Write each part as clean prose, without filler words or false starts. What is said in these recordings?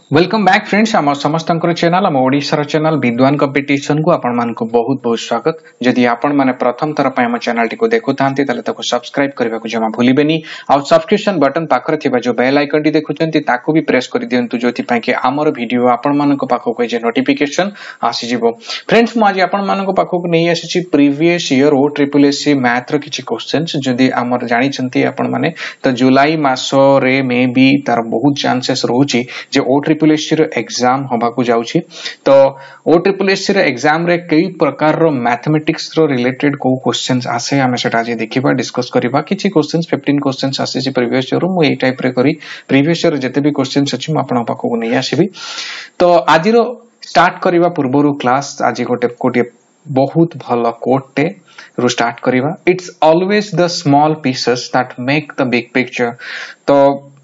Welcome back friends आम समस्त channel आम ओडिशार चैनल विद्वान कंपिटिशन को आपण मान को बहुत बहुत स्वागत। जदि आपण माने प्रथम थर पय हम चैनल टी को देखु थांती तले ताको सब्सक्राइब करबा को जमा भूलिबेनी आ सब्सक्रिप्शन बटन पाखर थिबा जो बेल आइकन टी देखुचंती ताको भी प्रेस कर दियंतु जोति पय के हमर वीडियो आपण मान को पाखो को जे नोटिफिकेशन आसी जिवो। फ्रेंड्स मु आज आपण मान को पाखो को नै आसी छि previous year O triple SC math रो किछि क्वेश्चंस जदि हमर जानि चंती आपण माने तो जुलाई मासो रे मे बी तार बहुत चांसेस रहउछि जे ओ ट्रिपल एससी रो एग्जाम होबा को जाउछि। तो ओ ट्रिपल एससी रो एग्जाम रे कई प्रकार रो मैथमेटिक्स रो रिलेटेड को क्वेश्चंस आसे हमें सेटा जे देखिबा डिस्कस करिबा। किछि क्वेश्चंस 15 क्वेश्चंस आसे छि प्रीवियस ईयर मु एई टाइप रे करी प्रीवियस ईयर जते भी क्वेश्चंस अछि म आपन पाखो को नै आसीबी। तो आज रो स्टार्ट करिबा पूर्वरु क्लास आज गोटे बहुत भलो कोट टे रो स्टार्ट करिबा। It's always the small pieces that make the big picture. तो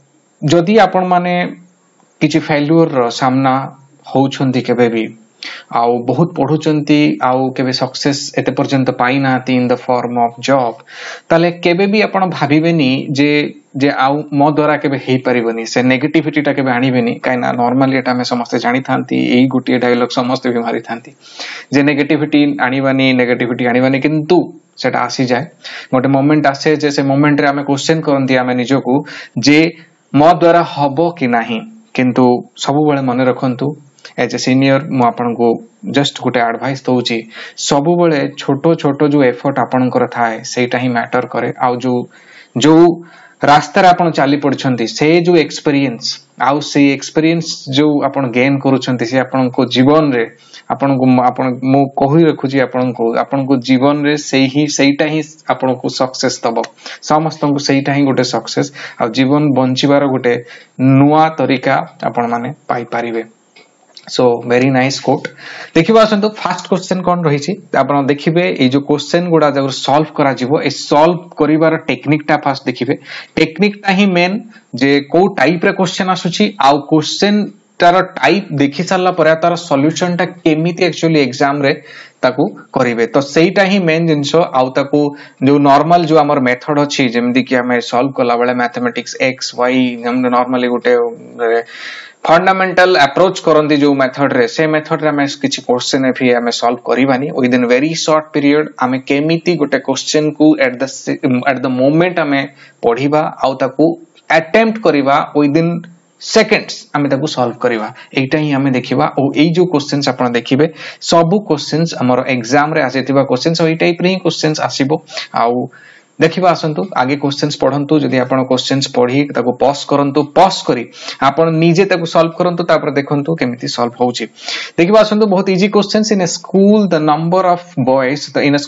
जदि आपण माने किछि फेल्युअर सामना होउछंती केबे भी आउ बहुत पढुचंती आउ केबे सक्सेस एते पर्यंत पाई नाती in the form of job ताले केबे भी आपण भाबिबेनी जे आउ मो द्वारा केबे हेई परिबनी से नेगेटिविटी टा केबे आनिबेनी काइना नॉर्मली एटा में समस्त जानि थांती एई गुटी डायलॉग समस्त भी मारी थांती जे नेगेटिविटी आनिबानी किंतु सेटा आसी जाय गोटे मोमेंट आसे जे से मोमेंट रे हमें क्वेश्चन करंती हमें निजोकू जे मो द्वारा हबो कि नाही किंतु सबु बेले मन रखंतु एज ए सीनियर मु आपन को जस्ट गोटे एडवाइस दउची सबु बेले छोटो छोटो जो एफर्ट आपनकर थाए सेटा ही मैटर करे। आ जो रास्ता रे आपन चाली पड़छंती से जो एक्सपीरियंस आउ से एक्सपीरियंस जो आपन गेन करूछंती से आपन को जीवन रे आपन मु कहि रखुची आपन को जीवन रे सेईटा ही आपन को सक्सेस दबो। समस्त को सेईटा ही गोटे सक्सेस आ जीवन बंचिबार गोटे नुआ तरीका आपन माने पाई परिबे। So very nice quote. देखिबा आसंतु फर्स्ट क्वेश्चन कोन रही छि आपन देखिबे ए जो क्वेश्चन गुडा जब सॉल्व करा जिवो ए सॉल्व करिवार टेक्निक टा फास्ट देखिबे। टेक्निक टा ही मेन जे को टाइप रे क्वेश्चन आसुछि आ क्वेश्चन तार टाइप देखि सारला पर तार सॉल्यूशन टा केमिति एक्चुअली एग्जाम रे ताकू करिवे। तो सेईटा ही मेन जिंसो आउ ताकू जो नॉर्मल जो हमर मेथड अछि जेमदि कि हमें सॉल्व कला बेले मैथमेटिक्स एक्स वाई हम नॉर्मली गोटे फंडामेंटल अप्रोच करंती जो मेथड रे से मेथड रे हमें किछि क्वेश्चन एफी हमें सॉल्व करिवानी within very short period हमें केमिति गोटे क्वेश्चन को एट द मोमेंट हमें पढिबा आउ ताकू अटेम्प्ट करिवा विद इन सेकेंड्स हमें ताकू सॉल्व करिवा। एटा ही हमें देखिबा ओ एई जो क्वेश्चंस आपण देखिबे सब क्वेश्चंस हमर एग्जाम रे आसीथिबा क्वेश्चंस ओई टाइप रे क्वेश्चंस आसीबो। आउ देखिबा आसंतु आगे क्वेश्चंस पढंतु जदि आपण क्वेश्चंस पढी ताकू पॉज करंतु पॉज करी आपण निजे ताकू सॉल्व करंतु तापर देखंतु केमिति सॉल्व होउची। देखिबा आसंतु बहुत easy questions. In a school the number of boys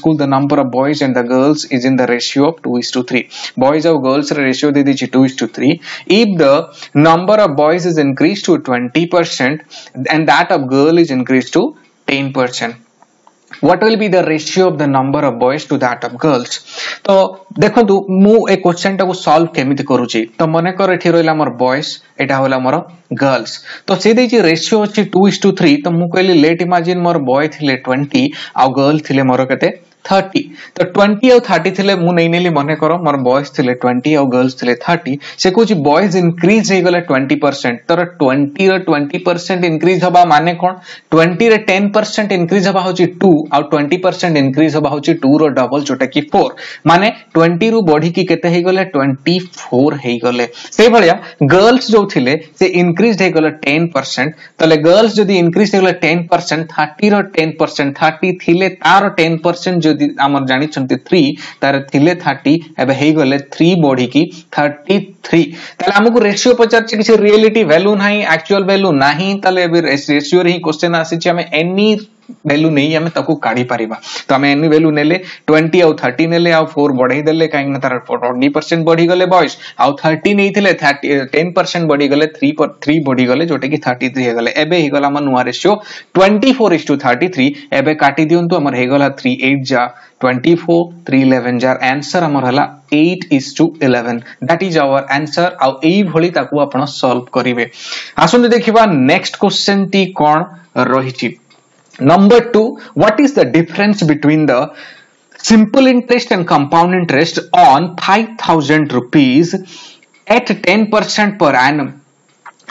and the girls is in the ratio of 2:3। Boys और गर्ल्स रे रेशियो दे दी 2:3। If the number of boys is increase to 20% and that of girl is increase to 10%, what will be the ratio of the number of boys to that of girls? तो देखंतु मु ए question टा को solve केमिति करूची। तो मने कर एठी रहला हमर बॉयज एटा होला हमर गर्ल्स। तो से देची रेशियो अछि 2:3। तो मु कहली लेट इमेजिन मोर बॉय थिले 20 आ गर्ल थिले मोर केते 30। तो 20 और 30 थिले मु नै नेली मने करो मोर बॉयज थिले 20 और गर्ल्स थिले 30 से कुछ बॉयज इंक्रीज हे गले 20%। तर 20 रे 20% इंक्रीज हबा माने कोन 20 रे 10% इंक्रीज हबा होची 2 और 20% इंक्रीज हबा होची 2 रो डबल जोटा की 4 माने 20 रु बढ़ी की केते हे गले 24 हे गले। से भलिया गर्ल्स जो थिले से इंक्रीज हे गले 10%। तले गर्ल्स जदी इंक्रीज हे गले 10% 30 रो 10% 30 थिले तार 10% आमर जानी चंती 3 तार थिले 30 एबे हे गले 3 बॉडी की 33। ताले हमकु रेशियो पचार छि किछि रियलिटी वैल्यू नाही एक्चुअल वैल्यू नाही ताले एबे रेशियो रे ही क्वेश्चन आसी छि हमें एनी वैल्यू नहीं हमें ताकू काढी परिबा। तो हमें एनी वैल्यू नेले 20 और 30 नेले आ 4 बढ़ाई देले काहे न तार 40% बढ़ी गले बॉयज आ 30 नहीं थिले 10% बढ़ी गले 3 बढ़ी गले जोटे की 33 हे गले। एबे हे गला मन नुवा रेशियो 24:33। एबे काटी दियंतु हमर हे गला 3 8 जा 24 3 11 जार आंसर हमर हला 8:11। That is our answer. आ एई भली ताकू आपण सॉल्व करिवे। आसुन देखिबा नेक्स्ट क्वेश्चन टी कोन रहिछि। Number 2, what is the difference between the simple interest and compound interest on 5,000 rupees at 10% per annum?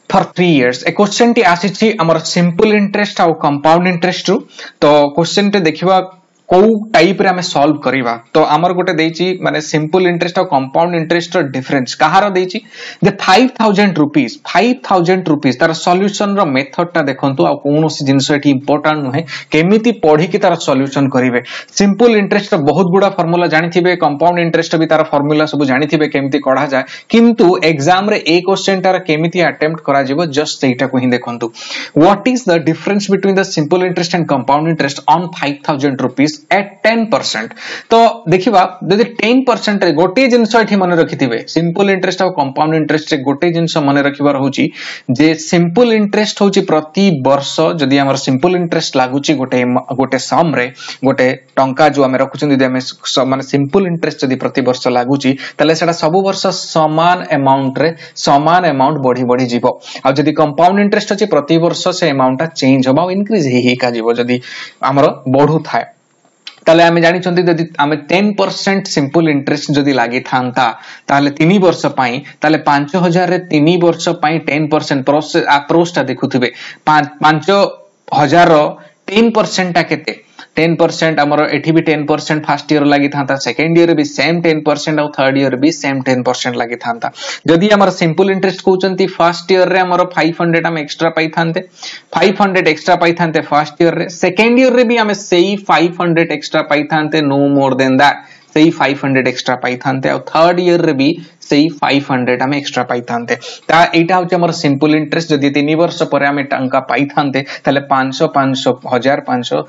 for 3 years ए क्वेश्चन टी आसीछि हमर सिंपल इंटरेस्ट और कंपाउंड इंटरेस्ट रु तो क्वेश्चन टे देखिबा को टाइप रे हमें सॉल्व करिवा तो हमर गोटे देछि माने सिंपल इंटरेस्ट और कंपाउंड इंटरेस्ट रो डिफरेंस कहार देछि जे 5000 रुपीस तार सॉल्यूशन रो मेथड ता देखंतु आ कोनोसी जिंस एठी इंपोर्टेंट नहे केमिति पढी कि तार सॉल्यूशन करिवे सिंपल इंटरेस्ट रो बहुत गुडा फार्मूला जानिथिबे कंपाउंड इंटरेस्ट भी तार फार्मूला सब जानिथिबे केमिति कढा जाय किंतु एग्जाम रे ए क्वेश्चन तार केमिति अटेम्प्ट करा जिवो जस्ट एटा को ही देखंतु what is the difference between the simple interest and compound interest on 5000 rupees at 10% तो देखिबा जदि 10% रे गोटे जिंस एठी मन रखिथिबे सिंपल इंटरेस्ट और कंपाउंड इंटरेस्ट रे गोटे जिंस मन रखिबार होची जे सिंपल इंटरेस्ट होची प्रति वर्ष जदि हमर सिंपल इंटरेस्ट लागुची गोटे सम रे गोटे टंका जो हम रखुछन जदि हम माने सिंपल इंटरेस्ट जदि प्रति वर्ष लागुची तले सेटा सब वर्ष समान अमाउंट बढ़ी बढ़ी जीवो आ जदि कंपाउंड इंटरेस्ट होची प्रति वर्ष से अमाउंट चेंज होबा इंक्रीज ही का जीवो जदि हमर बढ़ु थाए ताले हमें जानि छंती जदि हमें 10% सिंपल इंटरेस्ट जदि लागि थांता ताले 3 वर्ष पई ताले 5000 रे 3 वर्ष पई 10% प्रोसेस अप्रोच ता देखुथिबे 5000 रो 10% ता केते 10% हमरो एठी भी 10% फर्स्ट ईयर लागि थांता सेकंड ईयर भी सेम 10% और थर्ड ईयर भी सेम 10% लागि थांता जदि हमर सिंपल इंटरेस्ट कहउचंती फर्स्ट ईयर रे हमरो 500 हम एक्स्ट्रा पाई थांते 500 एक्स्ट्रा पाई थांते फर्स्ट ईयर रे सेकंड ईयर रे भी हमें सेही 500 एक्स्ट्रा पाई थांते नो मोर देन दैट सेही 500 एक्स्ट्रा पाई थांते और थर्ड ईयर रे भी सेही 500 हम एक्स्ट्रा पाई थांते ता एटा होचे हमर सिंपल इंटरेस्ट जदि 3 वर्ष परे हम टंका पाई थांते ताले 500 1000 500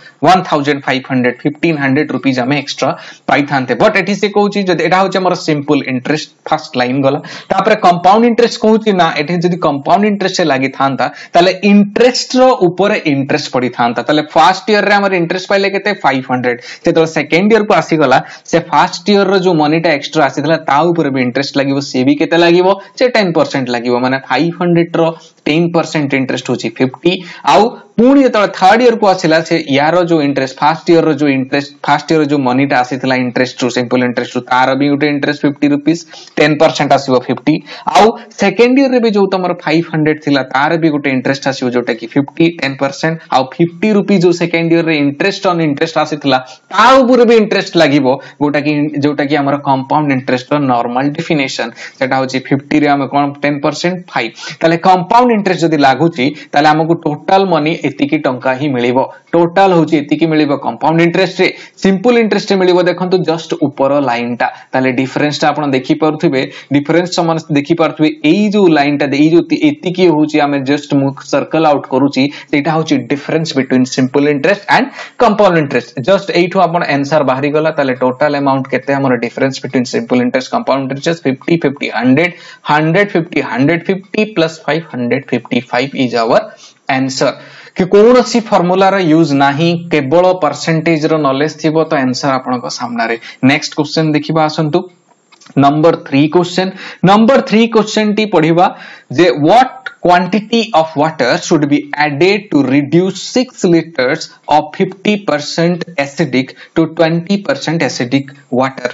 1500 1500 रुपीस हम एक्स्ट्रा पाई थांते बट एठी से कहउची जदि एटा होचे हमर सिंपल इंटरेस्ट फर्स्ट लाइन गला तापर कंपाउंड इंटरेस्ट कहउची ना एठी जदि कंपाउंड इंटरेस्ट से लागि थांता ताले इंटरेस्ट रो ऊपर इंटरेस्ट पड़ी थांता ताले फर्स्ट ईयर रे हमर इंटरेस्ट पाइले केते 500 से तो सेकंड ईयर को आसी गला से फर्स्ट ईयर रो जो मनीटा एक्स्ट्रा आसीथला ता ऊपर भी इंटरेस्ट लागिवो से भी केते लागिवो से 10% लागिवो माने 500 रो 10% इंटरेस्ट होची 50 आउ पुणी जत थर्ड ईयर को आसिला से यार जो इंटरेस्ट फर्स्ट ईयर रो जो इंटरेस्ट फर्स्ट ईयर जो मनीटा आसीथला इंटरेस्ट सिंपल इंटरेस्ट तार भी उटे इंटरेस्ट 50 रुपीस 10% आसीबो 50 आउ सेकंड ईयर रे भी जो तमर 500 थिला तार भी उटे इंटरेस्ट आसीबो जोटा कि 50 10% आउ 50 रुपीस जो सेकंड ईयर रे इंटरेस्ट ऑन इंटरेस्ट आसीथला ता ऊपर भी इंटरेस्ट लागिवो जोटा कि हमर कंपाउंड इंटरेस्ट रो नॉर्मल डेफिनेशन सेटा होची 50 रे हम कोन 10% 5 ताले कंपाउंड इंटरेस्ट जदी लागुची ताले हमकु टोटल मनी एतिकी टंका ही मिलिबो टोटल होची एतिकी मिलिबो कंपाउंड इंटरेस्ट रे सिंपल इंटरेस्ट रे मिलिबो देखंतु जस्ट ऊपर लाइन ता ताले डिफरेंस ता आपण देखि परथुबे डिफरेंस समान देखि परथुबे एई जो लाइन ता एई जो एतिकी होची हमें जस्ट सर्कल आउट करूची सेटा होची difference between simple interest and compound interest just एइठो आपण आंसर बाहरी गला ताले टोटल अमाउंट केते हमर difference between simple interest compound interest 50 50 100 150 150 plus 555 is our answer कि कौन सी फार्मूला रा यूज नाही केवल परसेंटेज रो नॉलेज थिबो तो आंसर आपन को सामना रे नेक्स्ट क्वेश्चन देखिबा आसंतु नंबर 3 क्वेश्चन टी पढिबा जे what quantity of water should be added to reduce 6 liters of 50% acidic to 20% acidic water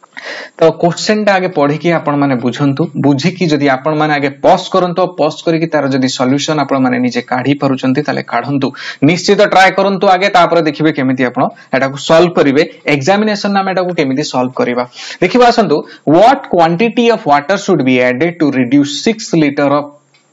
तो क्वेश्चन टा आगे पढ़ी कि आपण माने बुझंतु बुझी कि जदी आपण माने आगे पॉज करंतो पॉज करी कि तार जदी सॉल्यूशन आपण माने निजे काढी परुचंती ताले काढंतु निश्चित ट्राई करंतु आगे तापर देखिबे केमिति आपण एटा को सॉल्व करिवे एग्जामिनेशन नाम एटा को केमिति सॉल्व करिवा देखिबा आसंतु what quantity of water should be added to reduce 6 litre of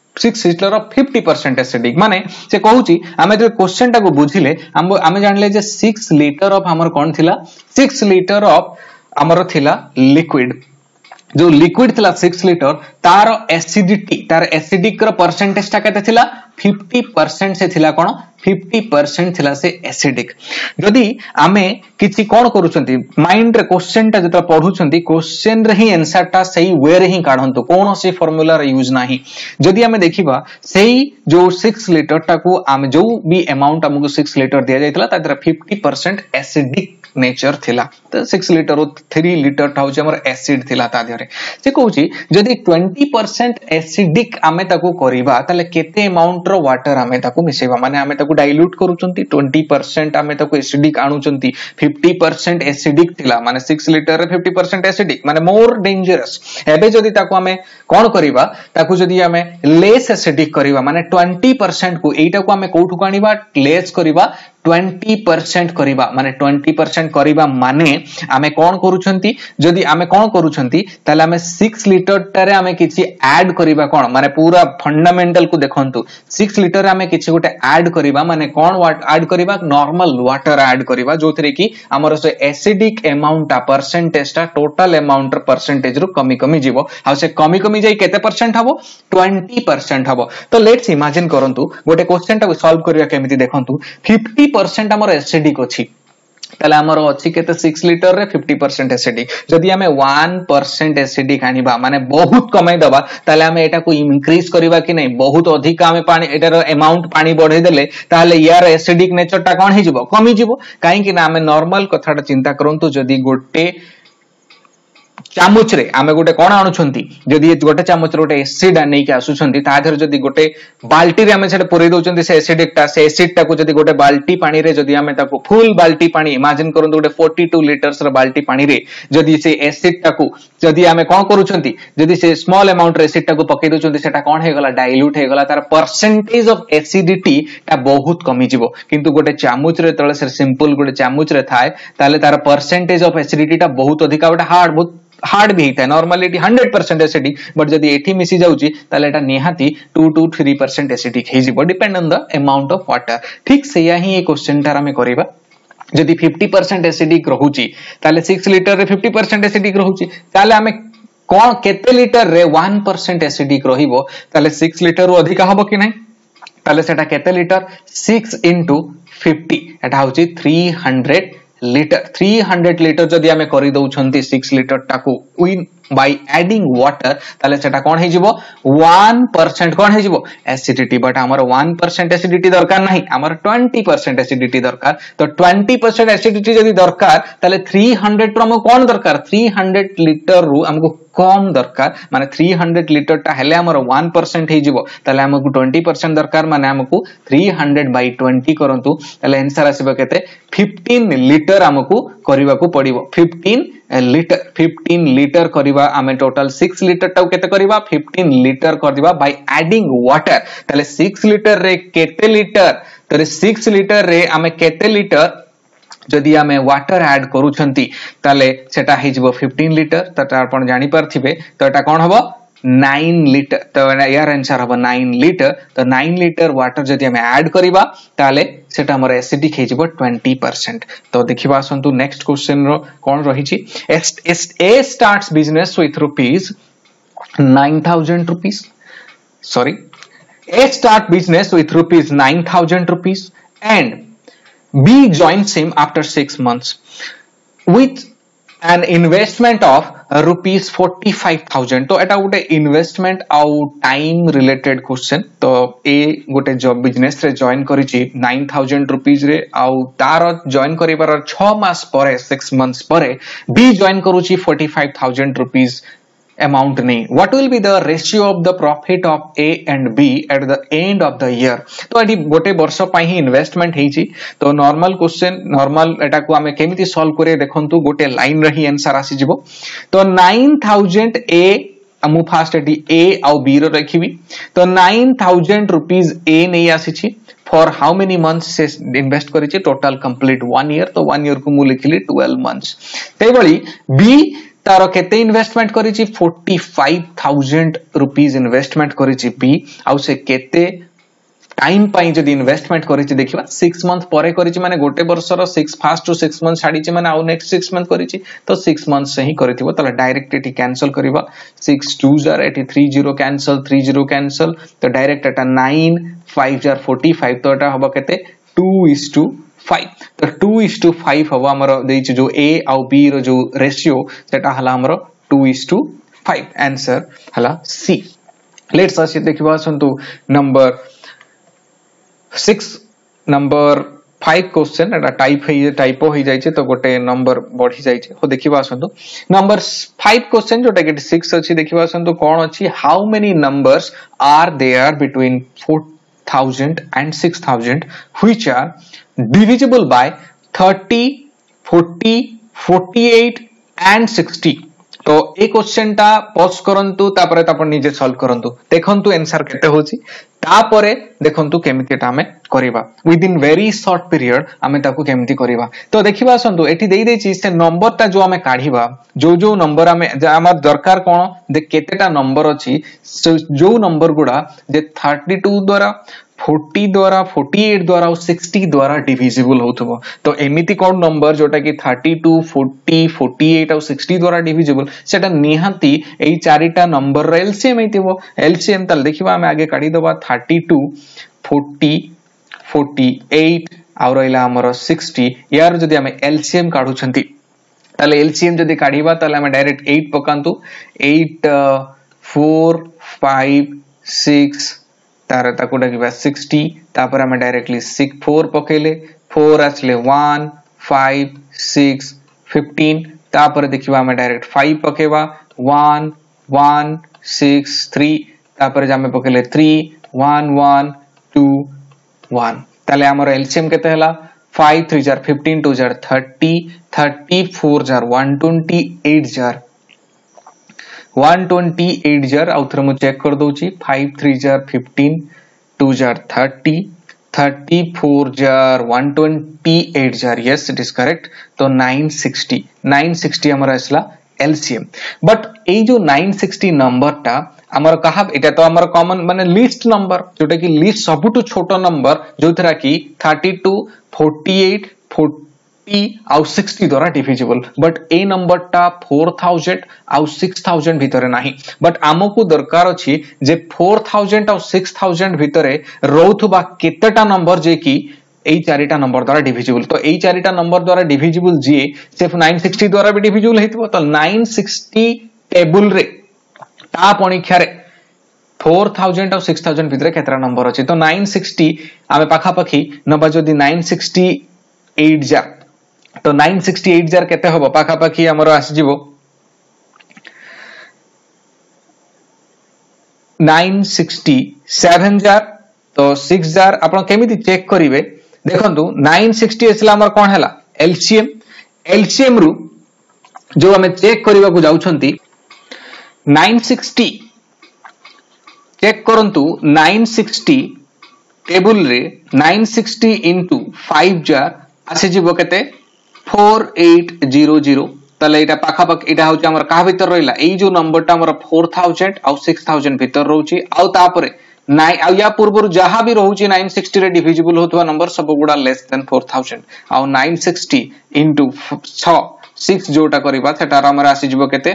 50% acidic माने से कहूची हमें जो क्वेश्चन टा को बुझिले हमें जानले जे 6 लीटर ऑफ हमर कोन थिला 6 लीटर ऑफ हमर थिला लिक्विड जो लिक्विड थिला 6 लीटर तार एसिडिटी तार एसिडिक रो परसेंटेज ता केते थिला 50% से थिला कोन 50% थिला से एसिडिक जदी हमें किछि कोन करूछंती माइंड रे क्वेश्चन ता जता पढुछंती क्वेश्चन रे ही आंसर ता सही वे रे ही काढंतु कोन से फार्मूला रे यूज नाही जदी हमें देखिबा सही जो 6 लीटर ता को हम जो भी अमाउंट हमको 6 लीटर दिया जायतला तादरा 50% एसिडिक नेचर थिला तो 6 लीटर 3 लीटर था हमर एसिड थिला ता देरे से कहूची जदी 20% एसिडिक आमे ताको करिबा ताले केते अमाउंट रो वाटर आमे ताको मिसेबा माने आमे ताको डाइल्यूट करूचंती 20% आमे ताको एसिडिक आनुचंती 50% एसिडिक थिला माने 6 लीटर रे 50% एसिडिक माने मोर डेंजरस एबे जदी ताको आमे कोन करिबा ताको जदी आमे लेस एसिडिक करिबा माने 20% को एटा को आमे कोठु कानिबा लेस करिबा 20% करिबा माने 20% करिबा माने आमे कोन करूछंती जदी आमे कोन करूछंती ताले आमे 6 लीटर टारे आमे किछि ऐड करिबा कोन माने पूरा फंडामेंटल को देखंतु 6 लीटर आमे किछि गोटे ऐड करिबा माने कोन ऐड करिबा नॉर्मल वाटर ऐड करिबा जोथरे कि हमर से एसिडिक अमाउंट ता परसेंटेज ता टोटल अमाउंट परसेंटेज रु कमी कमी जीवो आ से कमी जाई केते परसेंट हबो 20% हबो तो लेट्स इमेजिन करंतु गोटे क्वेश्चन ता सॉल्व करिया केमिति देखंतु 50% हमर एसिडिक अछि ताले हमर अछि केते 6 लीटर रे 50% एसिडिक जदी हमें 1% एसिडिक आनिबा माने बहुत कमाई दबा ताले हमें एटा को इंक्रीज करिबा कि नै बहुत अधिक हमें पानी एटार अमाउंट पानी बढ़े देले ताले यार एसिडिक नेचर ता कोन हे जिवो कमी जिवो काहे कि ना हमें नॉर्मल कथाटा चिंता करंतु जदी गोटे चामुच रे आमे गोटे कोन आनुछंती जदी गोटे चामुच रे गोटे एसिड नै के आसुछंती ता धर जदी गोटे बाल्टी रे आमे सेटा पुरै दोचंती से एसिड टा को जदी गोटे बाल्टी पानी रे जदी आमे ताको फुल बाल्टी पानी इमेजिन करंतु गोटे 42 लीटर्स रे बाल्टी पानी रे जदी से एसिड टा को जदी आमे कोन करूछंती जदी से स्मॉल अमाउंट रे एसिड टा को पकै दोचंती सेटा कोन हे गला डाइल्यूट हे गला तार परसेंटेज ऑफ एसिडिटी टा बहुत कमी जिवो किंतु गोटे चामुच रे तळे से सिंपल गोटे चामुच रे थाए ताले तार परसेंटेज ऑफ एसिडिटी टा बहुत अधिक गोटे हार्ड भी है नॉर्मली 100% एसिडिक बट जदी एठी मिसी जाउची ताले एटा निहाती 2 to 3% एसिडिक हे जिवो depend on the amount of water ठीक से यही ए क्वेश्चन तार हमें करिबा जदी 50% एसिडिक रहूची ताले 6 लीटर रे 50% एसिडिक रहूची ताले हमें कोन केते लीटर रे 1% एसिडिक रहिबो ताले 6 लीटर रु अधिक हबो कि नै ताले सेटा केते लीटर 6 into 50 एटा होची 300 लीटर 300 लीटर जदी हमें करि दउछंती 6 लीटर टाको विन बाय एडिंग वाटर ताले सेटा कोन हे जिवो 1% कोन हे जिवो एसिडिटी बट हमर 1% एसिडिटी दरकार नाही हमर 20% एसिडिटी दरकार तो 20% एसिडिटी जदी दरकार ताले 300 टू हमको कोन दरकार 300 लीटर रु हमको कम दरकार माने 300 लीटर टा हेले हमर 1% हे जिवो ताले हमको 20% दरकार माने हमको 300 by 20 करंतु ताले आंसर आसीबो केते 15 लीटर हमको करिवा को पड़िबो 15 लीटर करिवा आमे टोटल 6 लीटर टाउ केते करिवा 15 लीटर कर दिबा बाय एडिंग वाटर ताले 6 लीटर रे केते लीटर तरे 6 लीटर रे आमे केते लीटर जदी आमे वाटर ऐड करूछंती ताले सेटा हे जिवो 15 लीटर तटा आपण जानि परथिबे तो एटा कोन हबो 9 लीटर तो यार आंसर हबो 9 लीटर तो 9 लीटर वाटर जदी हमें ऐड करिबा ताले सेटा हमर एसिडिक हे जिवो 20% तो देखिबा असंतु नेक्स्ट क्वेश्चन रो कोन रहिछि A starts business with rupees 9000 rupees sorry A start business with rupees 9,000 rupees and B joins him after 6 months with an investment of rupees 45,000 तो एटा गोटे इन्वेस्टमेंट आउ टाइम रिलेटेड क्वेश्चन तो ए गोटे job business रे join करिछि 9,000 rupees रे आउ तार जॉइन करिबार 6 मास परे 6 मंथ्स परे बी जॉइन करूछि 45,000 रुपीस amount नहीं what will be the ratio of the profit of A and B at the end of the year तो एडी गोटे वर्ष पई ही इन्वेस्टमेंट हेची तो नॉर्मल क्वेश्चन नॉर्मल एटा को हमें केमिति सॉल्व करे देखंतु गोटे लाइन रही आंसर आसी जिवो तो 9,000 A हमु फास्ट एडी A आउ B रो रखिबी तो 9,000 रुपीस A नै आसीछि फॉर हाउ मेनी मंथ्स से इन्वेस्ट करिछि टोटल कंप्लीट 1 ईयर तो 1 ईयर को मु लिखिली 12 मंथ्स ते बळी B तारो केते इन्वेस्टमेंट करिछि 45,000 रुपीस इन्वेस्टमेंट करिछि बी आउ से केते टाइम पाई जदी इन्वेस्टमेंट करिछि देखिबा 6 मंथ परे करिछि माने गोटे वर्षर 6 फास्ट टू 6 मंथ छाडिछि माने आउ नेक्स्ट 6 मंथ करिछि तो 6 मंथ से ही करिथिबो तले डायरेक्ट एटी कैंसिल करबा 6 2 जार एटी 30 कैंसिल 30 कैंसिल तो डायरेक्ट एटा 9 5 जार 45 तो एटा हबो केते 2:5 तो 2:5 हवा हमरो देछि जो A आउ B रो जो रेशियो सेटा हला हमरो 2:5 आंसर हला C लेट्स अस देखिबा संतु नंबर 6 नंबर 5 क्वेश्चन एटा टाइपो हो जाइए तो गोटे नंबर बढ़ी जाइए हो देखिबा आसंतु नंबर 5 क्वेश्चन जोटा कि 6 अछि देखिबा आसंतु कोन अछि how many numbers are there between 4000 and 6000 which are divisible by 30 40 48 and 60 तो ए क्वेश्चन टा पॉज करंतु तापरे तापर निजे सॉल्व करंतु देखंतु आंसर केते होची तापरे देखंतु केमितिटा हमें करिबा within very short period हमें ताकू केमिति करिबा तो देखिबा आसंतु एठी देई देची से नंबर ता जो हमें काढिबा जो नंबर हमें हमर दरकार कोन दे केतेटा नंबर अछि जो नंबर गुडा जे 32 द्वारा 40 द्वारा 48 द्वारा और 60 द्वारा डिविजिबल होथबो तो एमिति कोन नंबर जोटा कि 32 40 48 और 60 द्वारा डिविजिबल सेटा निहांती एई चारिटा नंबर रे एलसीएम हेतिबो एलसीएम तल देखिबा हम आगे काढी दबा 32 40 48 और इला हमर 60 यार जदी हम एलसीएम काढु छंती ताले एलसीएम जदी काढीबा ताले हम डायरेक्ट 8 पकांतु 8 4 5 6 तार ताको डाकिबा 60 तापर हम डायरेक्टली 4 पकेले 4 आसले 1 5 6 15 तापर देखिबा हम डायरेक्ट 5 पकेबा 1 1 6 3 तापर जामे पकेले 3 1 1 2 1 ताले हमर एलसीएम केते हला 5 3 जार 15 2 जार 30 30 4 जार 120 8 जार 128 जार आउथर मु चेक कर दोची 5 3 जार 15 2 जार 30 34 जार 128 जार यस इट इज करेक्ट तो 960 हमर असला एलसीएम बट ए जो 960 नंबर टा हमर कहा एटा तो हमर कॉमन माने लिस्ट नंबर जोटा कि लिस्ट सबटु छोटो नंबर जोथरा कि 32 48 40 और 60 द्वारा डिविजिबल बट ए नंबर टा 4000 और 6000 भितरे नाही बट आमको दरकार अछि जे 4000 और 6000 भितरे रहउथबा केतेटा नंबर जे कि एई चारिटा नंबर द्वारा डिविजिबल तो एई चारिटा नंबर द्वारा डिविजिबल जे सिर्फ 960 द्वारा भी डिविजिबल हेतबो तो 960 टेबल रे ता परीक्षा रे 4000 और 6000 भितरे केतरा नंबर अछि तो 960 आमे पाखा पाखी नबा जदी 968 जा तो 968 जार केते होबो पाखा पाखी हमरो आसी जिवो 967 जार तो 6 जार आपण केमिति चेक करिवे देखंतु 960 असला हमर कोन हला एलसीएम रु जो हमें चेक करबा को जाउछंती 960 चेक करंतु 960 टेबल रे 960 into 5 जार आसी जिवो केते 4800 तले एटा पाखा पाख एटा होची हमर का भीतर रहिला एई जो नंबर टा हमर 4000 और 6000 भीतर रहउची आ तापरे नाइ आ या पूर्वरु जहां भी रहउची 960 रे डिविजिबल होतवा नंबर सब गुडा लेस देन 4000 आ 960 into 6 जोटा करबा सेटा हमर आसी जिवो केते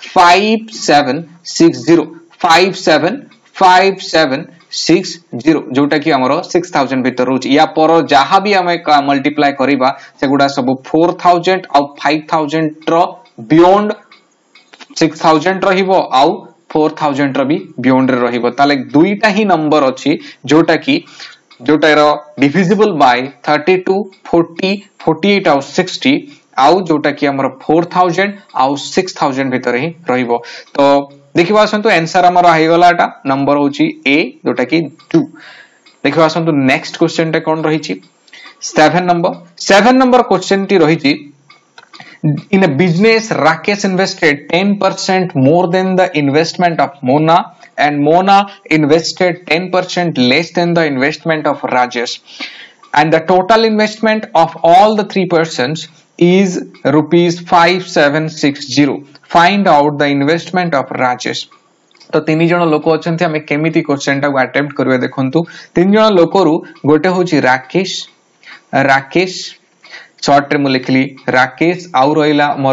5760 जोटा कि हमरो 6000 भीतर रहउची या पर जहां भी हमें मल्टीप्लाई करिबा सेगुडा सब 4000 और 5000 रो बियॉन्ड 6000 रहिबो आ 4000 रो भी बियॉन्ड रे रहिबो ताले दुईटा ही नंबर अछि जोटा रो डिविजिबल बाय 32 40 48 और 60 आउ जोटा कि हमर 4000 और 6000 भीतर ही रहिबो तो देखिबा आसंतु आंसर हमर आइ गलाटा नंबर होची ए जोटा कि 2 देखिबा आसंतु नेक्स्ट क्वेश्चन टा कोन रहिची 7 नंबर क्वेश्चन टी रहिची in a business Rakesh invested 10% more than the investment of Mona and Mona invested 10% less than the investment of Rajesh and the total investment of all the three persons is rupees 5760 find out the investment of Rajesh तो तीन जण लोक अछंती हमें केमिति question टा attempt करबे देखंतु तीन जण लोकरू गोटे होची राकेश शॉर्ट रे मु लिखली राकेश आउ रहिला मोर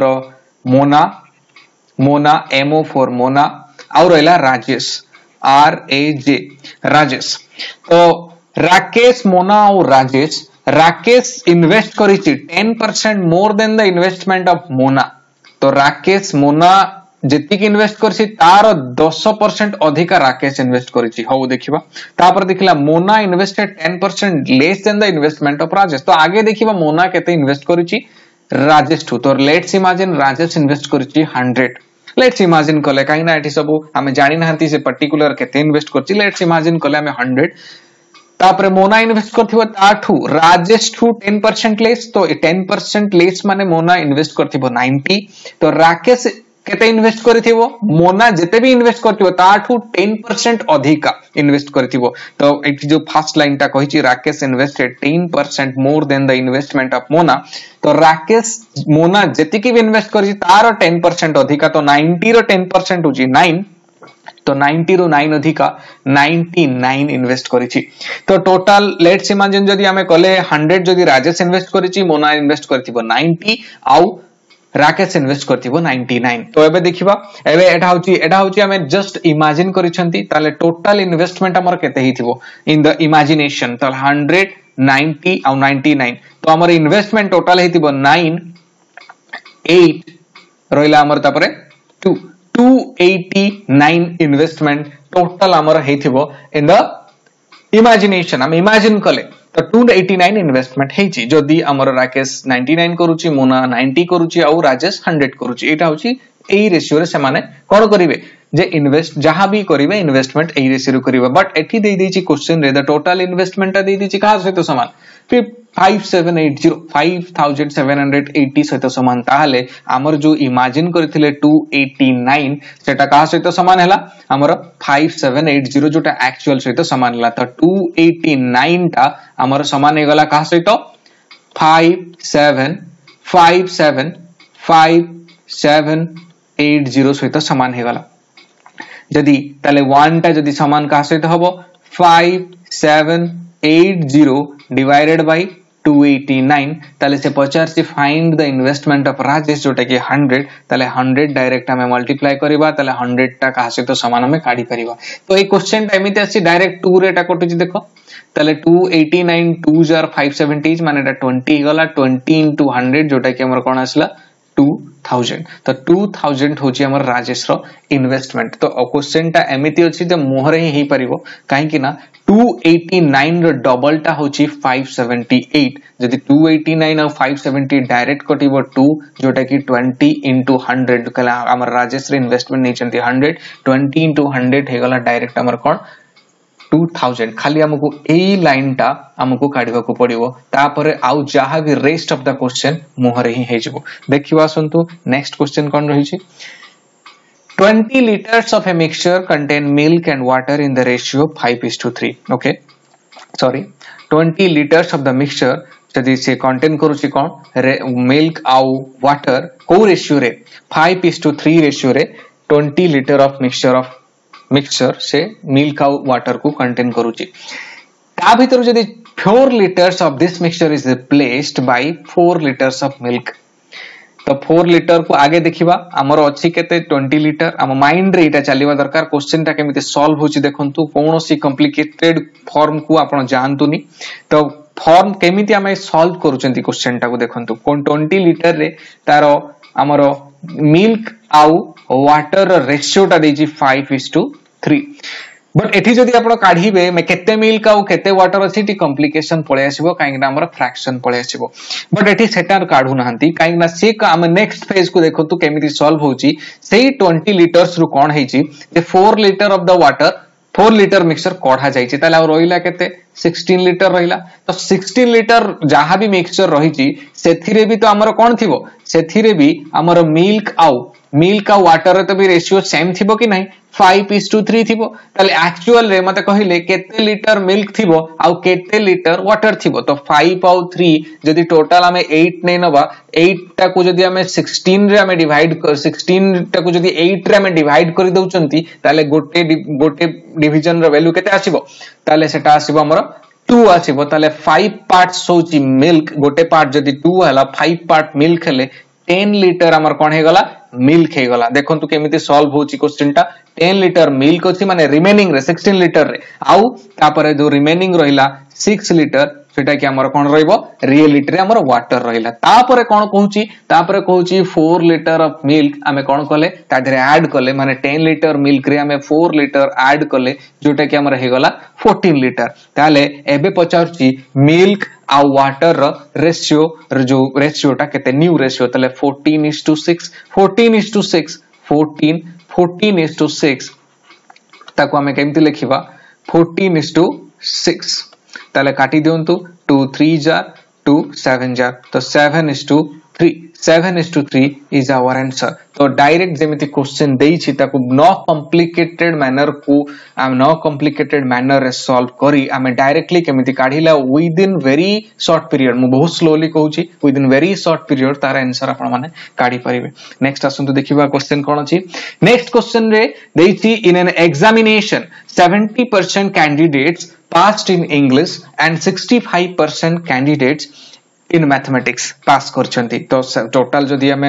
मोना एमओ फॉर मोना आउ रहिला राजेश RAJ राजेश तो राकेश मोना और राकेश इन्वेस्ट करिछि 10% more than the investment of Mona तो राकेश मोना जेतिक इन्वेस्ट करछि तार 10% अधिका राकेश इन्वेस्ट करछि हो देखिबा तापर देखिला Mona invested 10% less than the investment of Rajesh तो आगे देखिबा मोना केते इन्वेस्ट करछि राजेश ठू तो लेट्स इमेजिन राजेश इन्वेस्ट करछि 100 लेट्स इमेजिन कले काई ना एठी सब हमें जानि नाहंती से पर्टिकुलर केते इन्वेस्ट करछि लेट्स इमेजिन कले हमें 100 तापर मोना इन्वेस्ट करथिबो ताठू राजेश ठू 10% लेस तो 10% लेस माने मोना इन्वेस्ट करथिबो 90 तो राकेश केते इन्वेस्ट करथिबो मोना जेते भी इन्वेस्ट करथिबो ताठू 10% अधिका इन्वेस्ट करथिबो तो एठी जो फर्स्ट लाइन ता कहिछि Rakesh invested 10% more than the investment of Mona तो राकेश मोना जेति की इन्वेस्ट करछि तार 10% अधिका तो 90 रो 10% होछि 9 तो 90 रो 9 अधिका 99 इन्वेस्ट करिछि तो टोटल लेट्स इमेजिन जदी हमें कले 100 जदी राजेश इन्वेस्ट करिछि मोना इन्वेस्ट करथिबो 90 आउ राकेश इन्वेस्ट करथिबो 99 तो एबे देखिबा एबे एटा होची हमें जस्ट इमेजिन करिसंती ताले टोटल इन्वेस्टमेंट हमर केते हिथिबो इन द इमेजिनेशन तो 100 90 आउ 99 तो हमर इन्वेस्टमेंट टोटल हिथिबो 9 8 रोइला हमर तापरे 289 इन्वेस्टमेंट टोटल हमर हिथिबो इन द इमेजिनेशन हम इमेजिन कले तो 289 इन्वेस्टमेंट हेची जदी हमर राकेश 99 करूची मोना 90 करूची और राजेश 100 करूची एटा होची एई रेशियो रे से माने कोन करिवे जे इन्वेस्ट जहां भी करिवे इन्वेस्टमेंट एई रेशियो रे करिवे बट एठी देई देची क्वेश्चन रे द टोटल इन्वेस्टमेंट देई देची का सहित समान 5780 सहित समान ताहले हमर जो इमेजिन करथिले 289 सेटा का सहित समान हैला हमर 5780 जोटा एक्चुअल सहित समान हैला तो 289 ता हमर समान हे गला का सहित 5780 सहित समान हे गला जदी ताले 1 ता जदी समान का सहित हबो 5780 डिवाइडेड बाय 289 ताले से 50 से find the investment of Rajesh जोटा कि 100 ताले 100 डायरेक्ट हमें मल्टीप्लाई करबा ताले 100 टा का सहित समान हमें काढी परिबा तो ए क्वेश्चन टाइम इते अछि डायरेक्ट 2 रे टा कटुची देखो ताले 289 2 जार 570 माने 20 गला 20 into 100 जोटा कि हमर कोन आसला 2000 तो 2000 होची हमर राजेश रो इन्वेस्टमेंट तो क्वेश्चन टा एमिति अछि जे मोहरे ही परिबो काहे कि ना 289 रो डबल टा होची 578 जदी 289 और 570 डायरेक्ट कटिबो 2 जोटा कि 20 into 100 कला हमर राजेश रे इन्वेस्टमेंट नै चंती 100 20 into 100 हे गला डायरेक्ट हमर कोन 2000 खाली हमको ए लाइन टा हमको काढिबा को पड़िबो तापरे आउ जहा भी रेस्ट ऑफ द क्वेश्चन मोहरे ही हे जबो देखिबा सन्तु नेक्स्ट क्वेश्चन कोन रही छी 20 liters of a mixture contain milk and water in the ratio 5:3 okay sorry 20 liters of the mixture जदी से कंटेन करूची कोन मिल्क आउ वाटर को रेशियो रे 5:3 रेशियो रे 20 लीटर ऑफ मिक्सचर से मिल्क आउ वाटर को कंटेन करूची ता भीतर जदी 4 liters of this mixture is replaced by 4 liters of milk तो 4 लीटर को आगे देखिबा हमर अछि केते 20 लीटर हम माइंड रे इटा चलीबा दरकार क्वेश्चन ता केमिते सॉल्व होची देखंतु कोनोसी कॉम्प्लिकेटेड फॉर्म को आपण जानतुनी तो फॉर्म केमिति हमें सॉल्व करूचंती क्वेश्चन ता को देखंतु कोन 20 लीटर रे तारो हमर मिल्क आउ वाटर रेशियो ता देजी 5:3 बट एठी जदी आपण काढीबे मे केते मिल्क आउ केते वाटर अछि टी कॉम्प्लिकेशन पळे आसीबो काहेकि हमर फ्रैक्शन पळे आसीबो बट एठी सेटर काढू नाहंती काहेकि ना से हम नेक्स्ट फेज को देखो तो केमिति सॉल्व होची सेही 20 लीटर्स रु कोन हेची जे 4 litre of the water 4 litre mixture कोढा जाईची ताले और रोइला केते 16 लीटर रहिला तो 16 लीटर जहां भी मिक्सचर रहिची सेथिरे भी तो हमर कोन थिबो सेथिरे भी हमर मिल्क आ वाटर तो भी रेशियो सेम थिबो कि नहीं 5:3 थिबो ताले एक्चुअल रे मते कहिले केते लीटर मिल्क थिबो आ केते लीटर वाटर थिबो तो 5 और 3 जदी टोटल हमें 8 नै नबा 8 टा को जदी हमें 16 रे हमें डिवाइड कर 16 टा को जदी 8 रे हमें डिवाइड कर दउचंती ताले गोटे डिवीजन रो वैल्यू केते आसीबो ताले सेटा आसीबो हमर 2 आसीबो ताले 5 पार्ट्स होची मिल्क गोटे पार्ट जदी 2 हला 5 पार्ट मिल्क हले 10 लीटर हमर कोन हे गला मिल्क हे गला देखंतु केमिति सॉल्व होची क्वेश्चन टा 10 लीटर मिल्क अछि माने रिमेनिंग रे 16 लीटर रे आउ तापरे जो रिमेनिंग रहिला 6 लीटर सेटा कि हमर कोन रहइबो रियलिटी रे हमर वाटर रहिला तापरे कोन कहूची तापरे कहूची 4 लीटर ऑफ मिल्क हमें कोन कले ता धरे ऐड कले माने 10 लीटर मिल्क रे हमें 4 लीटर ऐड कले जोटा कि हमर हे गला 14 लीटर ताले एबे पचारची मिल्क आ वाटर रेशियो जो रेशियोटा केते न्यू रेशियो तले 14:6 14:6 14:6 ताको हमें केमति लिखिबा 14:6 ताले काटी दियंतु 2 3 जार 2 7 जार तो 7:3 7:3 is our answer तो डायरेक्ट जेमिति क्वेश्चन देई छी ताको नो कॉम्प्लिकेटेड मैनर को नो कॉम्प्लिकेटेड मैनर रे सॉल्व करी हमें डायरेक्टली केमिति काढिला within very short period मु बहुत स्लोली कहूची within very short period तार आंसर आपण माने काढी परिबे नेक्स्ट आसंतु देखिबा क्वेश्चन कोन अछि नेक्स्ट क्वेश्चन रे देई छी in an examination 70% candidates passed in English and 65% candidates in mathematics pass करछंती तो टोटल जदी हमें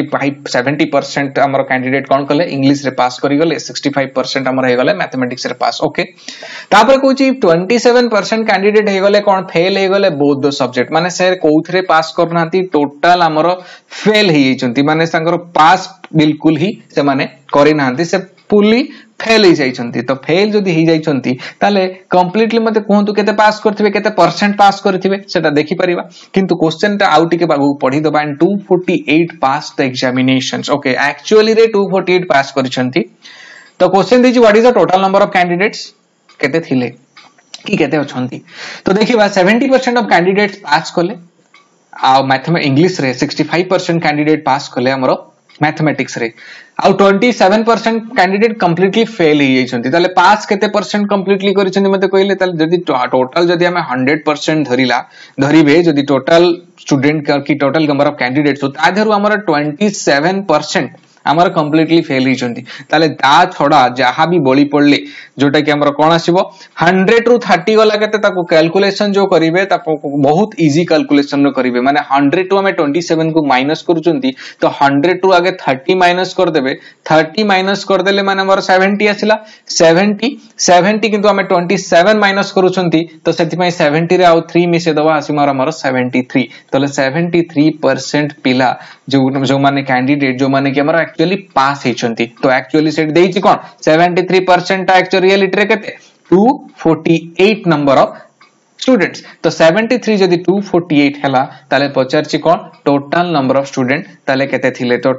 70% हमर कैंडिडेट कोन कले इंग्लिश रे पास करि गले 65% हमर हे गले मैथमेटिक्स रे पास ओके तापर कहूची 27% कैंडिडेट हे गले कोन फेल हे गले बोथ द सब्जेक्ट माने से कोउथरे पास करनांती टोटल हमर फेल हे जंती माने संगर पास बिल्कुल ही से माने करि नांती से फुल्ली फेल ही जाइछंती तो फेल जदी ही जाइछंती ताले कंप्लीटली मते कहंतु केते पास करथिबे केते परसेंट पास करथिबे सेटा देखि परिबा किंतु क्वेश्चन ता आउट के बागु पढी दबा and 248 pass the examinations okay actually रे 248 पास करछंती तो क्वेश्चन दिछि what is the total number of candidates केते थिले की केते अछंती तो देखिबा 70% ऑफ कैंडिडेट्स पास कले आ मैथमेटिक्स इंग्लिश रे 65% कैंडिडेट पास कले हमरो मैथमेटिक्स रे आउ 27% कैंडिडेट कंप्लीटली फेल ही जाइछंती ताले पास केते परसेंट कंप्लीटली करिछंती मते कहले ताले जदी टोटल जदी हमें 100% धरिबे जदी टोटल स्टूडेंट की टोटल नंबर ऑफ कैंडिडेट्स ता धरु हमर 27% हमर कंप्लीटली फेल ही जंती ताले ता छोड़ा जहां भी बळी पड़ले जोटा कि हमर कोन आसीबो 100 रु 30 गला केते ताको कैलकुलेशन जो करिवे ताको बहुत इजी कैलकुलेशन नो करिवे माने 100 टू हमें 27 को माइनस करूचंती तो 100 टू आगे 30 माइनस कर देबे 30 माइनस कर देले माने हमर 70 आसिला 70 किंतु हमें 27 माइनस करूचंती तो सेति पय 70 रे आउ 3 मिसे दवा आसी हमर 73 तले 73% पिला जो माने कैंडिडेट जो माने कि हमर एक्चुअली पास हेचंती तो एक्चुअली सेट देइछि कोन 73% एक्चुअली रियलिटी रे केते 248 नंबर ऑफ स्टूडेंट्स तो 73 जदी 248 हला ताले पचारछि कोन टोटल नंबर ऑफ स्टूडेंट ताले केते थिले तो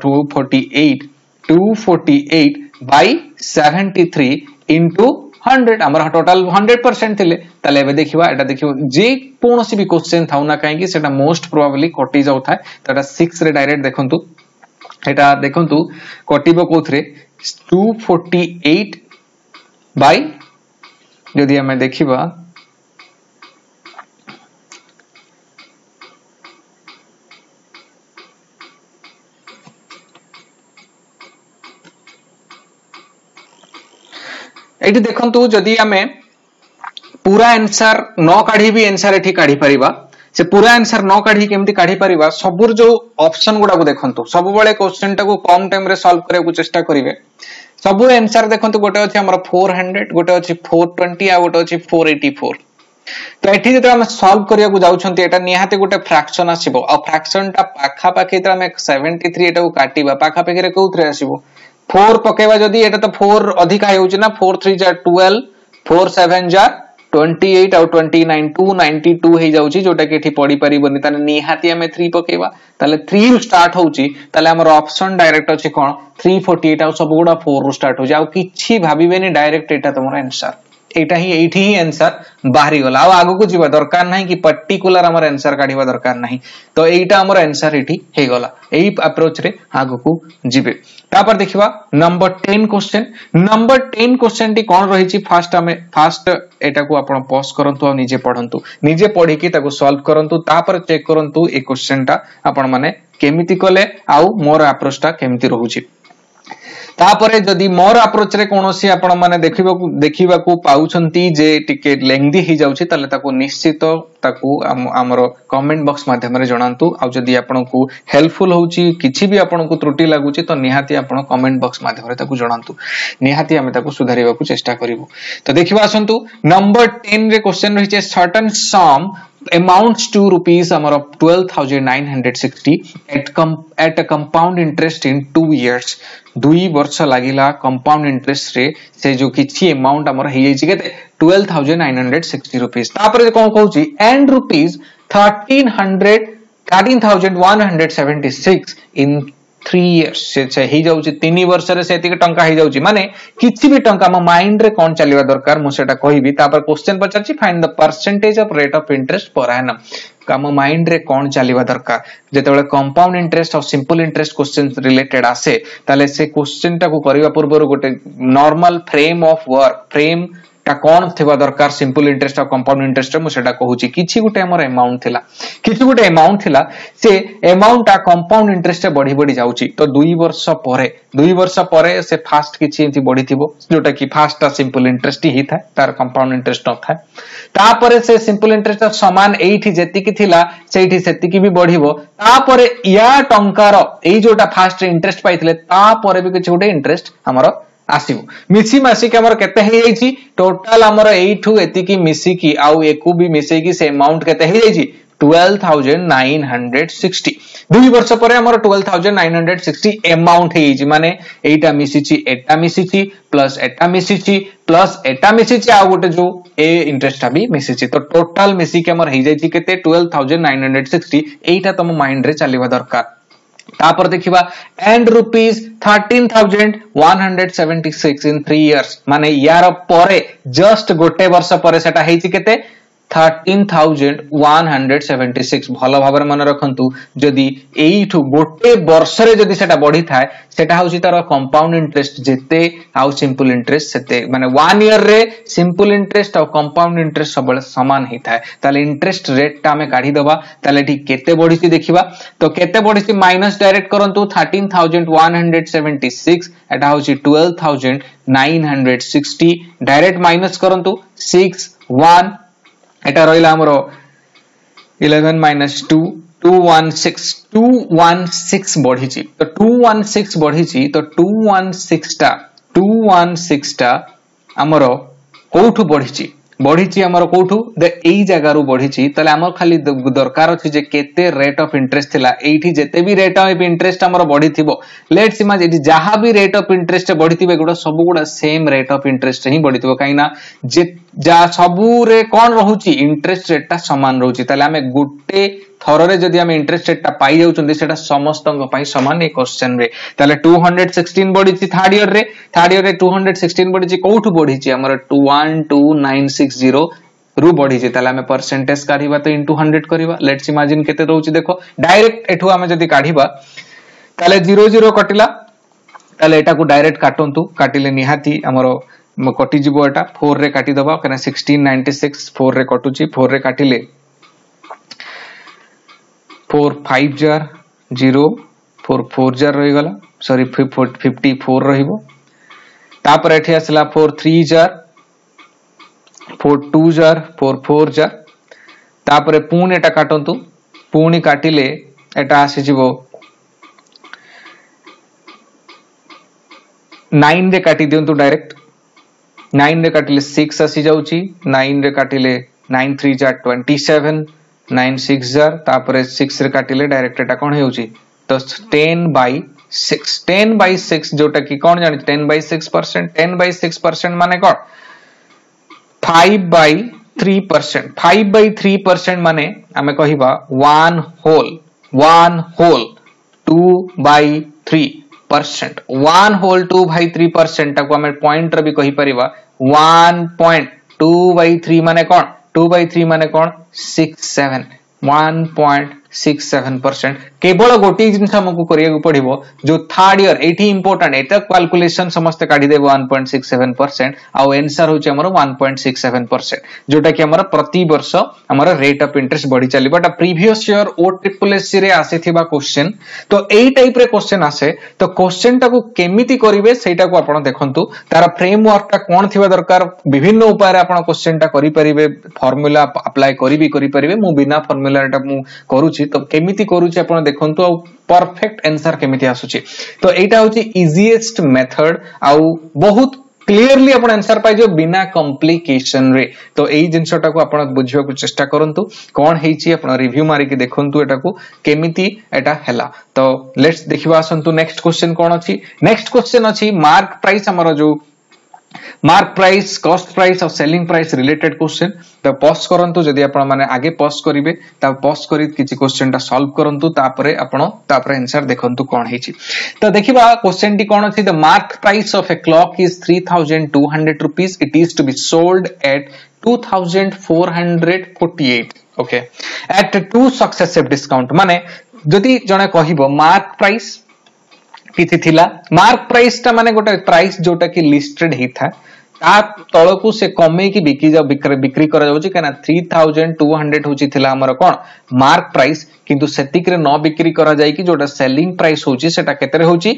248 बाय 73 इनटू 100 हमर टोटल 100% थिले ताले एबे देखिबा एटा देखिबो जे कोनोसी भी क्वेश्चन थाउ ना काहे कि सेटा मोस्ट प्रोबेबली कटि जाउ थाए तटा 6 रे डायरेक्ट देखंतु एटा देखंतु कटिबो कोथरे 248 बाय जदी हमें देखिबा एटी देखंतु जदी हमें पूरा आंसर न काढी भी आंसर एठी काढी परिबा से पूरा आंसर न काढी केमती काढी परिबा सबुर जो ऑप्शन गुडा को देखंतु सब बेले क्वेश्चन टा को कम टाइम रे सॉल्व करे को चेष्टा करिवे सब आंसर देखंतु गोटे अछि हमर 400 गोटे अछि 420 आ गोटे अछि 484 तो एठी जते हम सॉल्व करिया को जाउछंती एटा निहाते गोटे फ्रैक्शन आसीबो आ फ्रैक्शन टा पाखा पाखी त हम 73 एटा को काटिबा पाखा पाखी रे कोउथरे आसीबो 4 पकेवा जदी एटा तो 4 अधिक हेउछ ना 4 3 जा 12 4 7 जा 28 और 29 292 हे जाउची जोटा कि एठी पड़ी परिबनी ताने निहाती हमें 3 पकेवा ताले 3 रु स्टार्ट होउची ताले हमर ऑप्शन डायरेक्ट अछि कोन 348 और सब गुडा 4 रु स्टार्ट हो जाउ किछि भाबिबेनी डायरेक्ट एटा तमरा आंसर एटा ही एठी ही आंसर बाहरी गला आ आगु को जीवा दरकार नाही कि पर्टिकुलर हमर आंसर काढिबा दरकार नाही तो एटा हमर आंसर एठी हे गला एही अप्रोच रे आगु को जीवे तापर देखिबा नंबर 10 क्वेश्चन टी कोन रहिछि फर्स्ट एटा को आपण पॉज करंतु आ निजे पढंतु निजे पढी कि ताको सॉल्व करंतु तापर चेक करंतु ए क्वेश्चन टा आपण माने केमिति कले आ मोर अप्रोच टा केमिति रहूछि तापरे जदि मोर अप्रोच रे कोनोसी आपण माने देखिबा को पाउछंती जे टिके लेंथी ही जाउछि तले ताको निश्चित ताको हमरो कमेंट बॉक्स माध्यम रे जणांतु आ जदि आपण को हेल्पफुल होउछि किछि भी आपण को त्रुटि लागुछि तो निहाती आपण कमेंट बॉक्स माध्यम रे ताको जणांतु निहाती हम ताको सुधारिबा को चेष्टा करिवु। तो देखिबा आसंतु नंबर 10 रे क्वेश्चन रहिছে certain some amounts to rupees amar of 12,960 at a compound interest in 2 years 2 वर्ष लागिला compound interest रे से जो किछि amount amar हे जाई केते 12,960 rupees तापर कोन कहूची and rupees 13,176 in 3 years से ही जाउची 3 वर्ष रे से एतिक टंका ही जाउची माने किछि भी टंका म माइंड रे कोन चलीबा दरकार मु सेटा कहिबी तापर क्वेश्चन पचारची find the percentage of rate of interest per annum काम माइंड रे कोन चलीबा दरकार जेतेबेले कंपाउंड इंटरेस्ट और सिंपल इंटरेस्ट क्वेश्चन रिलेटेड आसे ताले से क्वेश्चन टा को करिवा पूर्व गोटे normal frame of work frame ता कोन थिबा दरकार सिंपल इंटरेस्ट और कंपाउंड इंटरेस्ट मु सेटा कहूची किछि गुटे हमर अमाउंट थिला से अमाउंट ता कंपाउंड इंटरेस्ट बढ़ी बढ़ी जाउची तो 2 वर्ष परे से फास्ट किछि एथि बढ़ी थिबो जोटा कि फास्ट ता सिंपल इंटरेस्ट ही था तार कंपाउंड इंटरेस्ट न था तापरे से सिंपल इंटरेस्ट समान एठी जेति कि थिला सेठी सेति कि भी बढ़िबो तापरे या टंकार एई जोटा फास्ट इंटरेस्ट पाइथिले तापरे भी किछि गुटे इंटरेस्ट हमर आसीबो मिसी मासी के हमर केते हे जाईची टोटल हमर एठू एति की मिसी की आउ एकु भी मिसे की से अमाउंट केते हे जाईची 12,960 2 वर्ष परे हमर 12,960 अमाउंट हे जाईची माने एटा मिसिची एटा मिसिची प्लस एटा मिसिची प्लस एटा मिसिची आ गोटे जो ए इंटरेस्ट भी मिसिची तो टोटल मिसी के हमर हे जाईची केते 12,960 एटा तम माइंड रे चलीबा दरकार तापर देखिबा एंड रुपीस 13,176 इन 3 इयर्स माने यार परे जस्ट गोटे वर्ष परे सेटा हेछि केते 13,176 भलो भाबरे मन रखंतु जदी एइठु गोटे वर्ष रे जदी सेटा बढ़ी थाए सेटा होछि तार कंपाउंड इंटरेस्ट जेते आउ सिंपल इंटरेस्ट सेते माने 1 ईयर रे सिंपल इंटरेस्ट और कंपाउंड इंटरेस्ट सब समान ही थाए ताले इंटरेस्ट रेट ता हमें काढी दबा ताले ठीक केते बढ़िछि देखिबा तो केते बढ़िछि माइनस डायरेक्ट करंतु 13,176 एटा होछि 12,960 डायरेक्ट माइनस करंतु 6 1 एटा रहिला हमरो 11 minus 2 216 बढ़ीची तो 216 बढ़ीची तो 216 टा हमरो कोठु बढ़ीची हमरो कोठु द एई जगह रु बढ़ीची तले हमर खाली दरकार अछि जे केते रेट ऑफ इंटरेस्ट थिला एठी जेते भी रेट ऑफ इंटरेस्ट हमरो बढ़ी थिबो लेट्स इमेजिन जहां भी रेट ऑफ इंटरेस्ट बढ़ी थिबे गुडा सब गुडा सेम रेट ऑफ इंटरेस्ट ही बढ़ी थिबो काईना जे जा सबु रे कोन रहूची इंटरेस्ट रेट ता समान रहूची तले हमें गुटे थररे जदी हम इंटरेस्ट रेट ता पाई जाउचंदी सेटा समस्तंग पई समान ए क्वेश्चन रे तले 216 बढ़ीची थर्ड ईयर रे 216 बढ़ीची कोठु बढ़ीची हमर 212,960 रु बढ़ीची तले हमें परसेंटेज काढिबा तो इनटू 100 करबा लेट्स इमेजिन केते रहूची देखो डायरेक्ट एठू हम जदी काढिबा तले 00 कटिला तले एटा को डायरेक्ट काटंतु काटिले निहाती हमरो कटि जिवो एटा 4 रे काटी दबा कने 1696 4 रे कटुची 4 रे काटिले 4 5 जार 0 4 4 जार रही गला सॉरी 54 रहिबो तापर एठी आसला 4 3 जार 4 2 जार 4 4 जार तापर पुणी एटा काटंतु पुणी काटिले एटा आसी जिवो 9 रे काटी दियंतु डायरेक्ट 9 रे काटिले 6 आसी जाउची 9 रे काटिले 9 3 जार 27 9 6 जार तापरे 6 रे काटिले डायरेक्ट एटा कोन हेउची तो 10/6 जोटा की कोन जानि 10/6% 10/6% माने कोन 5/3% माने हमें कहिबा 1 होल 2/3% 1 होल 2/3% ताको हमें पॉइंट रे भी कहि परिबा 1.2/3 माने कोन 2/3 माने कोन 67 1.2 1.67%. केवल गोटे जिनस हमको करिया पड़िबो जो थर्ड ईयर एठी इंपोर्टेंट एटा कैलकुलेशन समस्त काढी देबो 1.67% आ आंसर होचे हमर 1.67% जोटा कि हमर प्रति वर्ष हमर रेट ऑफ इंटरेस्ट बढ़ी चलीबो बट प्रीवियस ईयर ओट्रिपलएससी रे आसीथिबा क्वेश्चन तो एई टाइप रे क्वेश्चन आसे तो क्वेश्चन टाको केमिति करिवे सेटा को आपण देखंतु तार फ्रेमवर्क ता कोन थिबा दरकार विभिन्न उपाय रे आपण क्वेश्चन टा करि परिबे फार्मूला अप्लाई करि परिबे मु बिना फार्मूला टा मु करूची तो केमिति करूची आपण देखंतु आ परफेक्ट आंसर केमिति आसुची तो एटा होची इजीएस्ट मेथड आ बहुत क्लियरली आपण आंसर पाइ जो बिना कॉम्प्लिकेशन रे तो एई जिंसटा को आपण बुझियो को चेष्टा करंतु कोन हेची आपण रिव्यू मारि के देखंतु एटा को केमिति एटा हैला तो लेट्स देखिबा आसंतु नेक्स्ट क्वेश्चन कोन अछि नेक्स्ट क्वेश्चन अछि मार्क प्राइस हमर जो मार्क प्राइस कॉस्ट प्राइस और सेलिंग प्राइस रिलेटेड क्वेश्चन तो पॉज करंतु जदी आपण माने आगे पॉज करिवे ता पॉज करी किछि क्वेश्चन ता सॉल्व करंतु तापरे आपण तापरे आंसर देखंतु कोन हेछि तो देखिबा क्वेश्चन टी कोन अछि the mark price of a clock is 3200 rupees it is to be sold at 2448 okay at two successive discount माने जदी जने कहिबो मार्क प्राइस किछि थिला मार्क प्राइस ता माने गोटे प्राइस जोटा कि लिस्टेड हि था ता तळकु से कमे की बिक्री करा जाउची कना 3200 होची थिला हमर कोन मार्क प्राइस किंतु सेतिकरे न बिक्री करा जाई कि जोटा सेलिंग प्राइस होची सेटा केतरे होची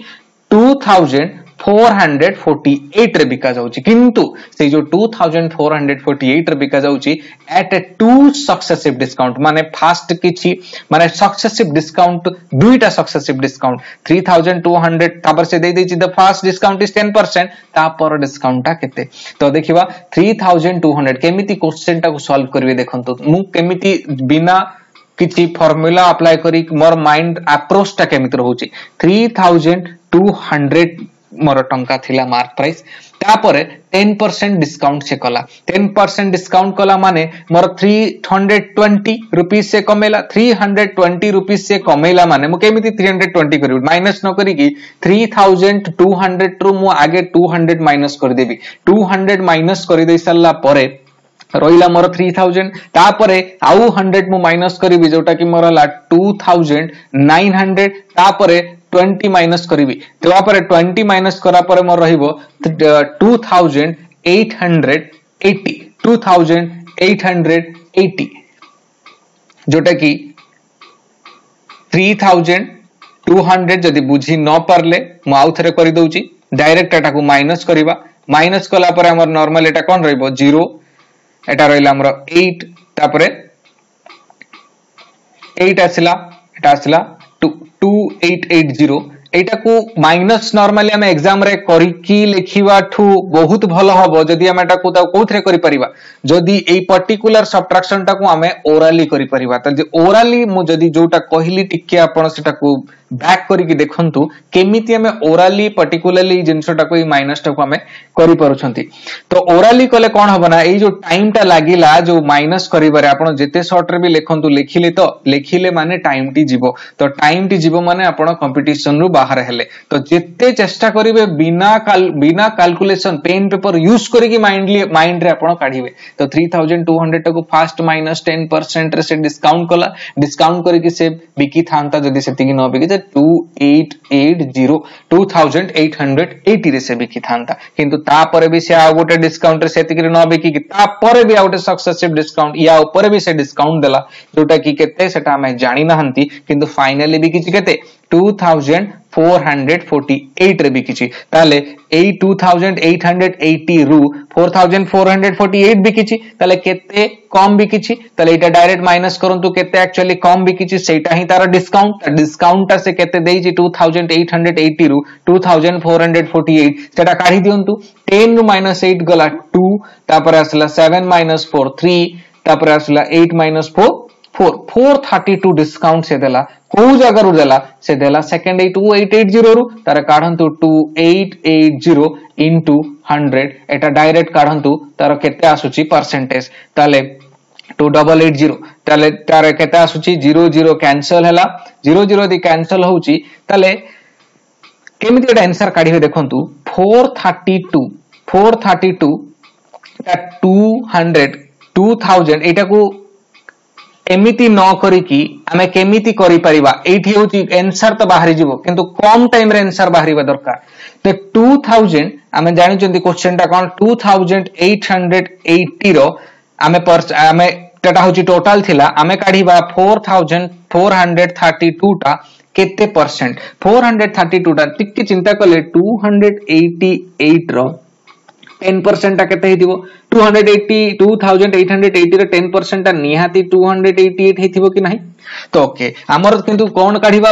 2448 रे बिका जाउची किंतु से जो 2448 रे बिका जाउची at a two successive discount माने फास्ट किछि माने सक्सेसिव डिस्काउंट दुईटा सक्सेसिव डिस्काउंट 3200 तापर से दे देछि द फर्स्ट डिस्काउंट इज 10% तापर डिस्काउंट ता केते तो देखिबा 3200 केमिति क्वेश्चन ता को सॉल्व करबे देखंतु मु केमिति बिना किछि फार्मूला अप्लाई करी मोर माइंड अप्रोच ता केमिति रहउची 3200 मोर टंका थिला मार्क प्राइस तापरे 10% डिस्काउंट से कला 10% डिस्काउंट कला माने मोर 320 रुपीस से कमेला 320 रुपीस से कमेला माने मु केमिति 320 करिव माइनस न करी की 3200 रु मु आगे 200 माइनस कर देबी 200 माइनस कर दे सल्ला परे रहिला मोर 3000 तापरे आउ 100 मु माइनस करिवि जोटा कि मोर ला 2900 तापरे 20 माइनस करिवि तापरे 20 माइनस करा परे मोर रहिबो 2880 जोटा कि 3200 जदी बुझी न परले मु आउ थरे करि दउची डायरेक्ट एटा को माइनस करिवा माइनस कला परे हमर नॉर्मल एटा कोन रहिबो 0 एटा रहिला हमर 8 तापरे 8 आसिला 2880 एटा को माइनस नॉर्मली हम एग्जाम रे करी की लिखिवा ठू बहुत भलो हबो जदी हम एटा को ता कोथरे करि परिबा जदी एई पर्टिकुलर सब्ट्रैक्शन टा को हमें ओरली करि परिबा त जे ओरली मु जदी जोटा कहिली टिके आपण सेटा को बैक करी की देखंतु केमिति हमें ओरली पर्टिकुलरली जिंसटा को माइनस टा को हमें करि परुछंती तो ओरली कले कोन हबना एई जो टाइम टा लागिला जो माइनस करिबारे आपण जेते शॉर्ट रे भी लेखंतु लेखिले माने टाइम टी जीवो तो टाइम टी जीवो माने आपण कंपटीशन रु बाहर हेले तो जेते चेष्टा करिवे बिना कैलकुलेशन पेन पेपर यूज करी की माइंड रे आपण काढिवे तो 3200 टा को फास्ट माइनस 10% रे से डिस्काउंट करी की से बिकी थांता जदी सेति की न बिकी 2880 रे से बिकी थांता किंतु ता परे भी से आ गोटे डिस्काउंट रे सेति की न बिकी ता परे भी आ गोटे सक्सेसिव डिस्काउंट या ऊपर भी से डिस्काउंट देला जोटा की केते सेटा हमें जानि नहंती किंतु फाइनली बिकी केते 2448 रे बिकिछि ताले एई 2880 रु 4448 बिकिछि ताले केते कम बिकिछि ताले एटा डायरेक्ट माइनस करंतु केते एक्चुअली कम बिकिछि सेटा ही तार डिस्काउंट से केते देइछि 2880 रु 2448 सेटा काढी दियंतु 10 रु -8 गला 2 तापर आसला 7 - 4 3 तापर आसला 8 - 4 432 डिस्काउंट से देला को जगह रु देला से देला सेकंड 2880 रु तार काढंतु 2880 into 100 एटा डायरेक्ट काढंतु तार केते आसुची परसेंटेज ताले 2880 ताले तार केते आसुची 00 कैंसिल हैला 00 दी कैंसिल होउची ताले केमिति एटा आंसर काढिबे देखंतु 432 ता 200 2000 एटा को एमिति न करिकी आमे केमिति करि परिबा एठी होची आंसर तो बाहरी जीवो किंतु कम टाइम रे आंसर बाहरीबा दरकार तो 2000 आमे जानि चंदी क्वेश्चन टा कोन 2880 रो आमे टाटा होची टोटल थिला आमे काढीबा 4432 टा केते परसेंट 432 टा टिक्के चिंता कले 288 रो 10% टा केते हिथिबो 2880 रे 10% टा निहाती 288 हिथिबो कि नाही तो ओके हमर किंतु कोन काढीबा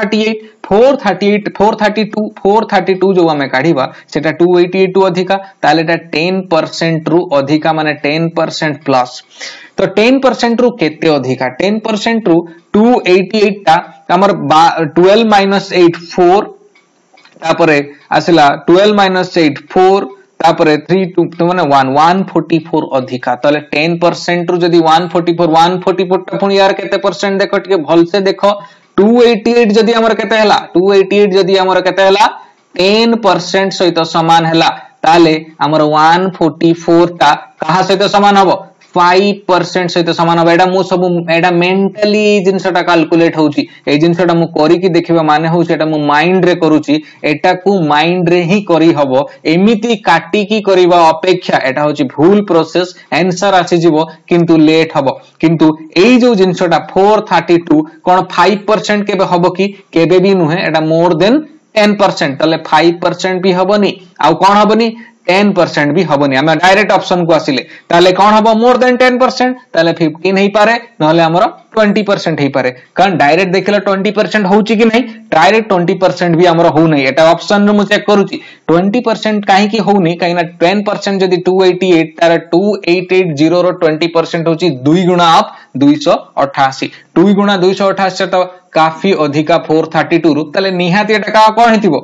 432 जो हमें काढीबा सेटा 288 टू अधिका ताले ता 10% रु अधिका माने 10% प्लस तो 10% रु केते अधिका 10% रु 288 टा हमर 12 - 8 4 तापरे आसिला 12 - 8 4 तापरे 3 2 माने 144 अधिका तले 10% रु जदी 144 टा पुनी यार केते परसेंट देखो टिके भल से देखो 288 जदी हमर केते हला 288 जदी हमर केते हला 10% सहित समान हला ताले हमर 144 टा कहा सहित समान हबो 5% सहित समान हबो एडा मु सब एडा मेंटली जिंसटा कैलकुलेट होउची ए जिंसटा मु करी की देखिबा माने होउची एटा मु माइंड रे करूची एटा को माइंड रे ही करी हबो एमिति काटी की करिबा अपेक्षा एटा होउची भूल प्रोसेस आंसर आसी जिवो किंतु लेट हबो किंतु एई जो जिंसटा 432 कोन 5% केबे हबो की केबे भी नुहे एटा मोर देन 10% तले 5% भी हबोनी आ कोन हबोनी 10% भी हबोनी हम डायरेक्ट ऑप्शन को आसिले ताले कोन हबो मोर देन 10% ताले 15 हेई पारे नहले हमरो 20% हेई पारे कारण डायरेक्ट देखिला 20% होउची कि नहीं डायरेक्ट 20% भी हमरो हो नहीं एटा ऑप्शन नु चेक करूची 20% काहे की हो नहीं काईना 10% जदी 288 तार 2880 रो 20% होची 2 गुना ऑफ 288 2 गुना 288 तो काफी अधिका 432 रु ताले निहाती एटा का कोन हेतिबो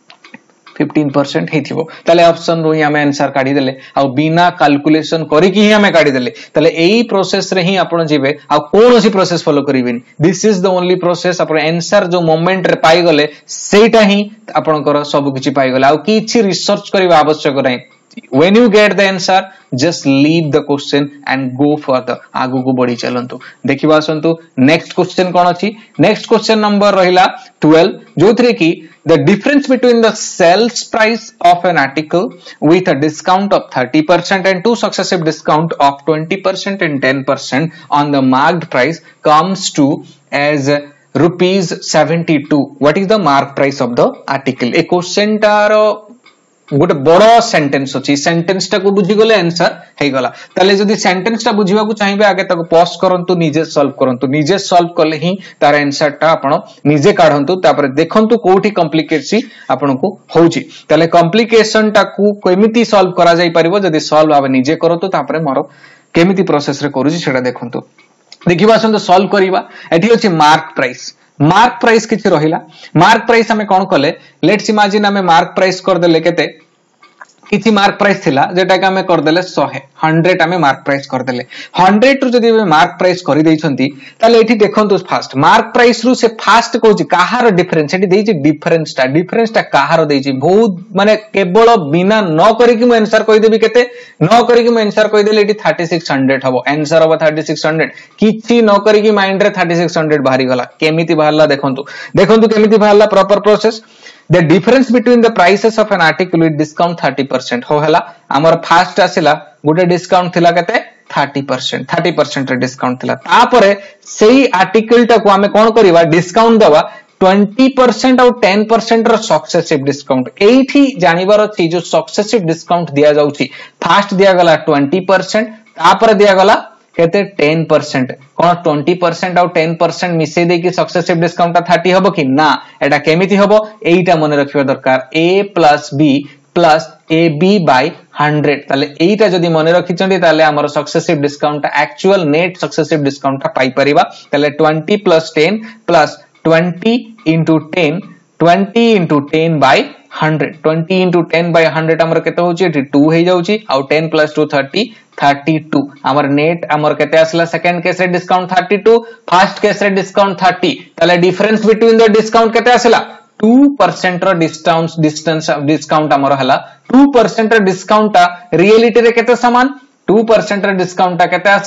15% हेथिबो ताले ऑप्शन रो हमें आंसर काढी देले आ बिना कैलकुलेशन करी की हमें काढी देले ताले एई प्रोसेस रे ही आपण जेबे आ कोनोसी प्रोसेस फॉलो करिवेनी this is the only process आपण आंसर जो मोमेंट रे पाई गले सेटा ही आपनकर सब किछि पाई गले आ किछि रिसर्च करबा आवश्यक नै when you get the answer just leave the question and go further आगु को बढ़ी चलंतु देखिबा संतु नेक्स्ट क्वेश्चन कोन अछि नेक्स्ट क्वेश्चन नंबर रहिला 12 जोथरे की the difference between the sales price of an article with a discount of 30% and two successive discount of 20% and 10% on the marked price comes to as rupees 72 what is the mark price of the article a question taro गोटे बड़ो sentence अछि sentence टा को बुझी गले answer हे गला ताले जदी सेंटेंस टा बुझिबा को चाहिबे आगे तक पॉज करंतु निजे सॉल्व करले ही तार आंसर टा आपण निजे काढंतु तापर देखंतु कोठी कॉम्प्लिकेसी आपण को होउची ताले कॉम्प्लिकेशन टा को केमिति सॉल्व करा जाई परिबो जदी सॉल्व आबे निजे करंतु तापर मोर केमिति प्रोसेस रे करूची सेटा देखंतु देखिबा संत सॉल्व करिबा एठी अछि मार्क प्राइस किछि रहिला मार्क प्राइस हमें कोन कले लेट्स इमेजिन हमें मार्क प्राइस कर देले केते किछि मार्क प्राइस थिला जेटा के हमें कर देले 100 हमें मार्क प्राइस कर देले 100 रु जदी मार्क प्राइस करि दैछंती ताले एठी देखंतु फास्ट मार्क प्राइस रु से फास्ट कहूची काहार डिफरेंस एठी देछि डिफरेंस टा काहार देछि बहुत माने केवल बिना न करी कि म आंसर कहि देबी केते न करी कि म आंसर कहि देले एठी 3600 हबो आंसर हबो 3600 किछि न करी कि माइंड रे 3600 बाहरी गला केमिति बाहरला देखंतु केमिति बाहरला proper process the difference between the prices of an article with discount 30% हो हला हमर फास्ट आसिला गोटे डिस्काउंट थिला केते 30% रे डिस्काउंट थिला तापरे सेही आर्टिकल टा को हमें कोन करिवा डिस्काउंट दवा 20% और 10% रो सक्सेसिव डिस्काउंट एठी जानिबार अछि जो सक्सेसिव डिस्काउंट दिया जाउची फास्ट दिया गला 20% तापरे दिया गला कहते 10% कोन 20% और 10% मिसे दे कि सक्सेसिव डिस्काउंट 30 हबो कि ना एटा केमिति हबो एटा मने रखिबा दरकार a + b + ab by 100 ताले एटा जदी मने रखिचंती ताले हमर successive discount actual net successive discount पाई परिबा ताले 20 + 10 + 20 * 10 20 * 10 by 100 20 * 10 by 100 हमर केते होची 2 हे जाउची आ 10 + 2 30 32 हमर नेट हमर केते आसला सेकंड केस रे डिस्काउंट 32 फर्स्ट केस रे डिस्काउंट 30 ताले डिफरेंस बिटवीन द डिस्काउंट केते आसला 2% रो डिस्काउंट हमर हला 2% रो डिस्काउंट रियलिटी रे केते समान 2% रे डिस्काउंट केते आसी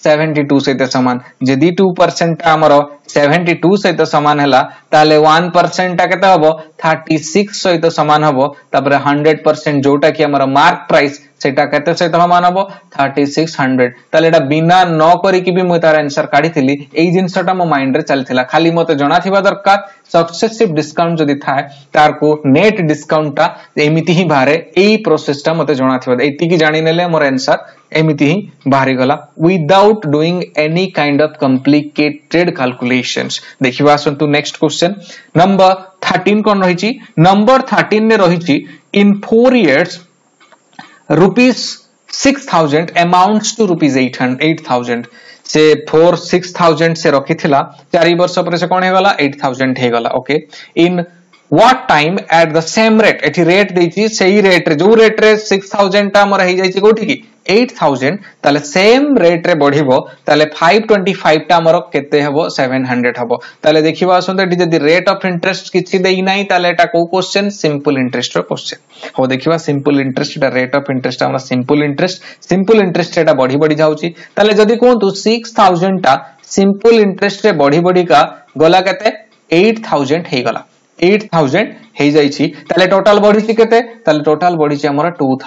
72 सहित समान जदि 2% हमर 72 सहित समान हला ताले 1% टा केते हबो 36 सहित समान हबो तापर 100% जोटा कि हमर मार्क प्राइस सेटा केते सहित समान हबो 3600 ताले एटा बिना न करी कि भी मु तार आंसर काढी थिली एई जिंसटा मो माइंड रे चलथिला खाली मते जणा थिबा दरकार सक्सेसिव डिस्काउंट जदि थाए तार को नेट डिस्काउंट टा एमिति ही बारे एई प्रोसेस टा मते जणा थिबा एति की जानि नेले मोर आंसर एमिति ही बाहरी गला without doing any kind of complicated calculations देखिबा आसंतु नेक्स्ट क्वेश्चन नंबर 13 कोन रहिची नंबर 13 ने रहिची in 4 years rupees 6000 amounts to rupees 8000 से 6000 से रखी थिला 4 वर्ष पर से कोन हे गला 8000 हे गला okay in what time at the same rate एठी रेट देची सेही रेट रे जो रेट रे 6000 टा हमर हे जाईची कोठी की 8000 ताले सेम रेट रे बढ़िबो ताले 525 टा हमर केते हेबो 700 हेबो ताले देखिबा आसंते एठी जदी रेट ऑफ इंटरेस्ट किछि देई नाही ताले एटा को क्वेश्चन सिंपल इंटरेस्ट रो क्वेश्चन हो देखिबा सिंपल इंटरेस्ट एटा रेट ऑफ इंटरेस्ट हमरा सिंपल इंटरेस्ट एटा बढ़ी जाउची ताले जदी कोंतु 6000 टा सिंपल इंटरेस्ट रे बढ़ी का गला केते 8000 हे गला 8000 हे जाईची ताले टोटल बढ़ीची केते ताले टोटल बढ़ीची हमर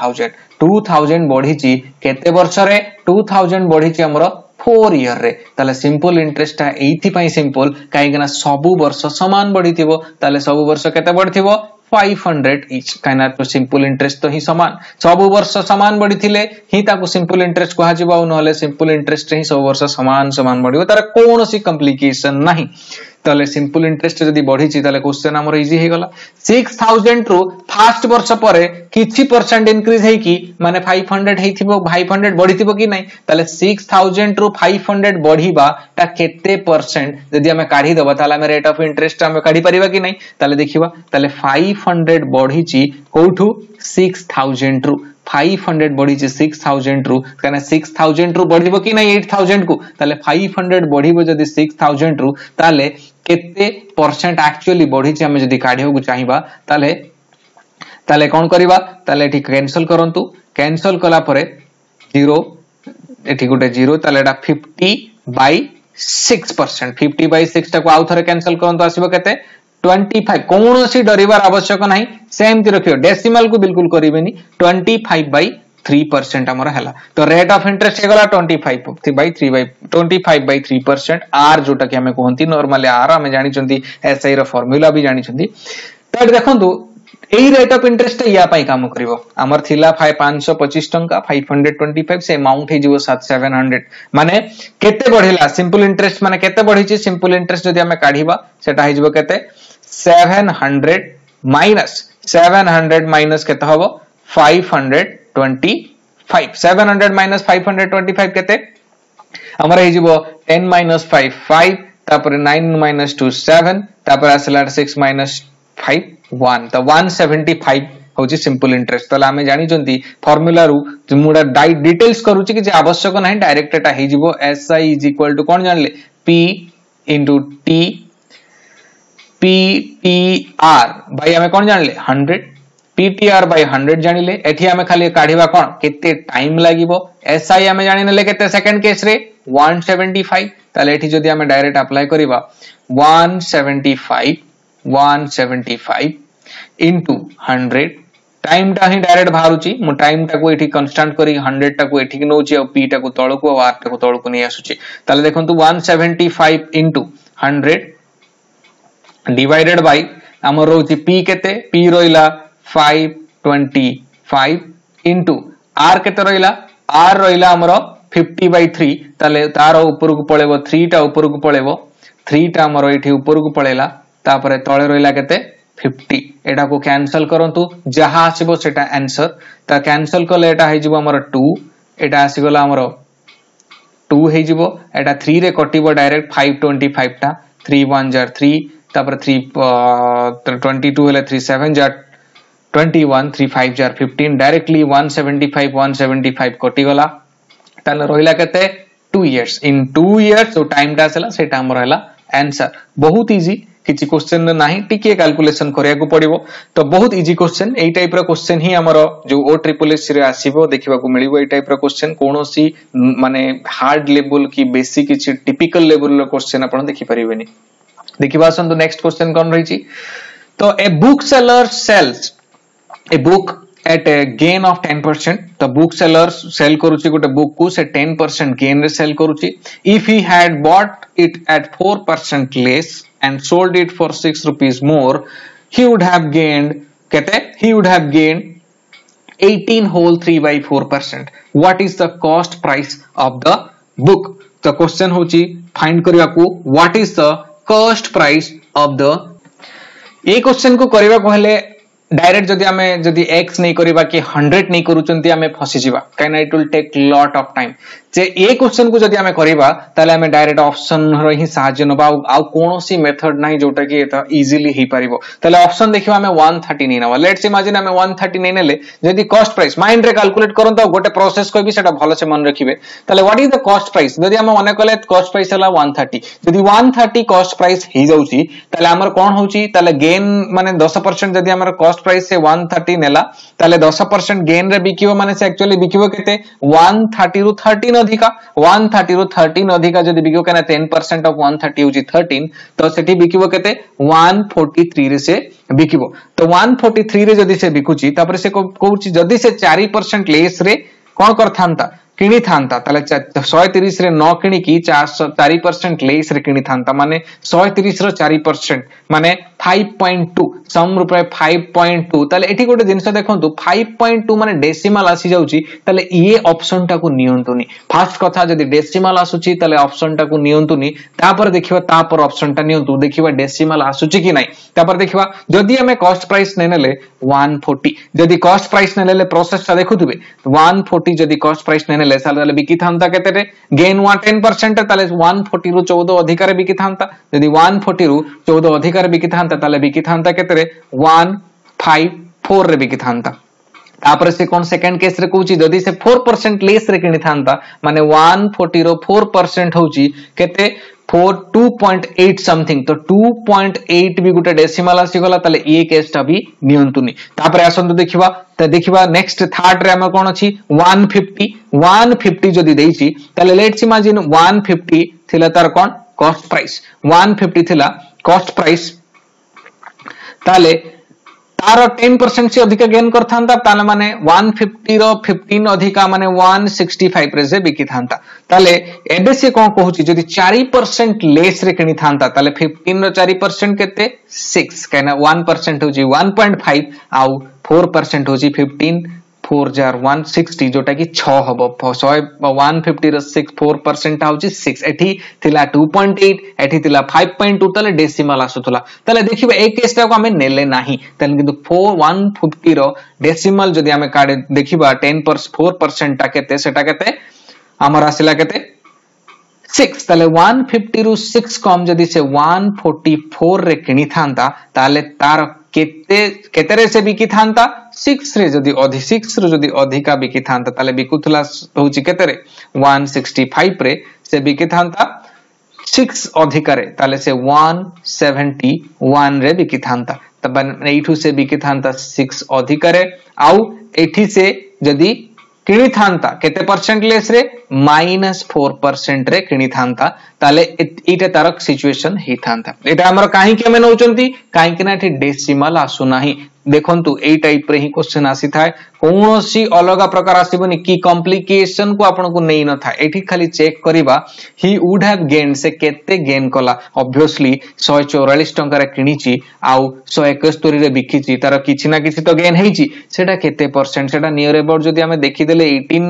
2000 बढ़ीची केते वर्ष रे 2000 बढ़ीची हमर 4 ईयर रे ताले सिंपल इंटरेस्ट ता एथि पई सिंपल काहे कि ना सब वर्ष समान बढ़ीथिबो ताले सब वर्ष केते बढ़थिबो 500 इच काना तो सिंपल इंटरेस्ट तो ही समान सब वर्ष समान बढ़ीथिले ही ताको सिंपल इंटरेस्ट कहा जिबा नहले सिंपल इंटरेस्ट ही सब वर्ष समान बढ़िबो तार कोनोसी कॉम्प्लिकेशन नाही ताले सिंपल इंटरेस्ट जदी बढ़ीची ताले क्वेश्चन हमर इजी हे गला 6000 रु फर्स्ट वर्ष परे किछि परसेंट इंक्रीज हे की माने 500 हेथिबो 500 बढ़ीथिबो कि नाही ताले 6000 रु 500 बढ़ीबा ता केते परसेंट जदी हमें काढी दबा ताले हमें रेट ऑफ इंटरेस्ट हमें काढी परिबा कि नाही ताले देखिबा ताले 500 बढ़ीची कोठू 6000 रु 500 बढ़ीची 6000 रु कने 6000 रु बढ़िबो कि नाही 8000 को ताले 500 बढ़िबो जदी 6000 रु ताले केते परसेंट एक्चुअली बढ़ीची हमें जदी काढियो को चाहिबा ताले कोन करबा ताले एठी कैंसिल करंतु कैंसिल कला परे 0 एठी गुटे 0 ताले एटा 50/6% 50/6 टाको आउ थरे कैंसिल करंतु आसीबो केते 25 कोनोसी डरिबार आवश्यक नाही सेम ति रखियो डेसिमल को बिल्कुल करिवेनी 25/3% हमर हला तो रेट ऑफ इंटरेस्ट हे गला 25/3% आर जोटा कि हमें कहंती नॉर्मली आर हमें जानि चंती एसआई रो फार्मूला भी जानि चंती त देखंतु एई रेट ऑफ इंटरेस्ट या पई काम करिवो हमर थिला 525 टंका 525 से अमाउंट हे जिवो 700 माने केते बढ़िला सिंपल इंटरेस्ट माने केते बढ़ीची सिंपल इंटरेस्ट जदी हमें काढीबा सेटा हे जिवो केते 700 माइनस केते हबो 525 700 माइनस 525 केते हमर हे जिवो 10 माइनस 5 5 तापर 9 माइनस 2 7 तापर आसला 6 माइनस 5 1 तो 175 होची सिंपल इंटरेस्ट तला हमें जानि चंती फार्मूला रु मुडा डिटेल्स करूची कि जे आवश्यक नाही डायरेक्ट एटा हे जिवो SI = कोन जानले P * T PTR भाई हमें कौन जानले 100 PTR by 100 जानिले एठी हमें खाली काढिबा कोन केते टाइम लागिबो SI हमें जानिले केते सेकंड केस रे 175 ताले एठी जदी हमें डायरेक्ट अप्लाई करिबा 175 into 100 टाइम टा ही डायरेक्ट बाहरुची मु टाइम टा को एठी कांस्टेंट करी 100 टा को एठी नोची और P टा को तळको और R टा को तळको नै आसुची ताले देखंतु 175 into 100 डिवाइडेड बाय हमर रोची P केते P रोइला 525 into R केते रोइला R रोइला हमर 50/3 ताले तार ऊपर को पळेबो 3 टा ऊपर को पळेबो 3 टा हमर एठी ऊपर को पळेला तापरे तळे रोइला केते 50 एटा को कैंसिल करंतु जहा आसीबो सेटा आंसर ता कैंसिल करले एटा हे जिवो हमर 2 एटा आसी गला हमर 2 हे जिवो एटा 3 रे कटिबो डायरेक्ट 525 टा 3 1 जार 3 तापर 3 22 हेले 3 7 जार 21 3 5 जार 15 डायरेक्टली 175 कटि गला ताले रोइला केते 2 इयर्स इन 2 इयर्स जो टाइम टा सेला सेटा हमर हला आंसर बहुत इजी किछि क्वेश्चन नाही टिके कैलकुलेशन करिया को पड़िबो तो बहुत इजी क्वेश्चन एई टाइप रो क्वेश्चन ही हमर जो OSSC रे आसीबो देखिबा को मिलिबो एई टाइप रो क्वेश्चन कोनोसी माने हार्ड लेवल की बेसिक किछि टिपिकल लेवल रो क्वेश्चन आपण देखि परिबेनी देखिबा संतु नेक्स्ट क्वेश्चन कोन रहिछि तो a book seller sells a book at a gain of 10% the book seller sell करूची गोटे बुक को से 10% gain रे sell करूची if he had bought it at 4% less and sold it for 6 rupees more he would have gained कहते he would have gained 18 whole 3/4%. what is the cost price of the book the question होची find करिया को what is the cost price of the ए question को करिवा कहले direct जदि हमें जदि x नहीं करिबा कि 100 नहीं करूचंती हमें फसी जिबा काइना it will take lot of time जे ए क्वेश्चन को जदि हमें करिबा ताले हमें डायरेक्ट ऑप्शन रो ही सहाय्य नबा आ कोनोसी मेथड नाही जोटा कि एता इजीली ही परिबो ताले ऑप्शन देखिबा हमें 130 नहीं नवा लेट्स इमेजिन हमें 130 नहीं नेले जदि कॉस्ट प्राइस माइंड रे कैलकुलेट करन तो गोटे प्रोसेस कोइ भी सेटा भलो से मन रखिबे ताले what is the cost price जदि हमें मने कले कॉस्ट प्राइस हला 130 जदि 130 कॉस्ट प्राइस ही जाउची ताले हमर कोन होउची ताले गेन माने 10% जदि हमर कॉस्ट प्राइस से 130 नेला ताले 10% गेन रे बिकिबो माने से एक्चुअली बिकिबो केते 130 रु 13 अधिका 130 रु 13 अधिका जदि बिकिबो कना 10% ऑफ 130 होची 13 तो सेठी बिकिबो केते 143 रे से बिकिबो तो 143 रे जदि से बिकुची तापर से कहूची जदि से 4% लेस रे कोन करथांता किणी थांता ताले 130 रे न किणी की 4% लेस रे किणी थांता माने 130 रो 4% माने 5.2 सम रुपए 5.2 ताले एठी गोटे जिंस देखंतु 5.2 माने डेसिमल आसी जाउची ताले ये ऑप्शन टा को नियंतुनी फर्स्ट कथा जदी डेसिमल आसुची ताले ऑप्शन टा को नियंतुनी तापर देखिबा तापर ऑप्शन टा नियंतु देखिबा डेसिमल आसुची कि नाही तापर देखिबा जदी हमें कॉस्ट प्राइस नेनेले 140 जदी कॉस्ट प्राइस नेलेले प्रोसेस टा देखुथिबे 140 जदी कॉस्ट प्राइस नेनेले साले बिकी थांता केते रे गेन 10% ताले 140 रु 14 अधिकार बिकी थांता जदी 140 रु 14 अधिकार बिकी थांता ताले बिकी थांता केते रे 154 रे बिकी थांता तापर से कोन सेकंड केस रे कहूची जदी से 4% लेस रे किनी थांता माने 140 रो 4% होची केते 2.8 समथिंग तो 2.8 भी गुटे डेसिमल आसी गला ताले ए केसटा भी नियंतुनी तापर आसंतु देखिबा त देखिबा नेक्स्ट थर्ड रे हम कोन अछि 150 जदी देइची ताले लेट्स इमेजिन 150 थिला तार कोन कॉस्ट प्राइस 150 थिला कॉस्ट प्राइस ताले तार 10% से अधिक गेन करथांता ताले माने 150 रो 15 अधिका माने 165 रे से बिकी थांता ताले एबे से कोन कहूची जदी 4% लेस रे किनी थांता ताले 15 रो 4% केते 6 काना 1% होची 1.5 आउ 4% होची 15 4 जार 160 जोटा कि 6 हबो 150 रो 4% आउची 6 एठी थिला 2.8 एठी थिला 5.2 तले डेसिमल आसुतला तले देखिबा एक केसटा को हमें नेले नाही तले किंतु 150 रो डेसिमल जदी हमें काढे देखिबा 10% 4% ता केते सेटा केते हमर आसिला केते 6 तले 150 रु 6 कम जदी से 144 रे किनी थांता ताले तार केते रे से बिकी थांता 6 रे जदी अधि 6 रे जदी अधिका बिकी थांता ताले बिकुथला होची केते रे 165 रे से बिकी थांता 6 अधिका रे ताले से 171 रे बिकी थांता तब एठू से बिकी थांता 6 अधिका रे आउ एठी से जदी किणी थांता केते परसेंट लेस रे -4% रे किणी थांता ताले एटा तारक सिचुएशन ही थांता एटा हमर काहे के में नउचंती काहे कि ना एठी डेसिमल आसु नाही देखंतु ए टाइप रे ही क्वेश्चन आसी थाए कोनोसी अलगा प्रकार आसीबनी की कॉम्प्लिकेशन को आपन को नै न था एठी खाली चेक करिबा ही वुड हैव गेन से केते गेन कला ऑब्वियसली 144 टंका रे किनीची आउ 171 रे बिकीची तार किछि ना किछि तो गेन हेची सेटा केते परसेंट सेटा नियर अबाउट जदी हमें देखि देले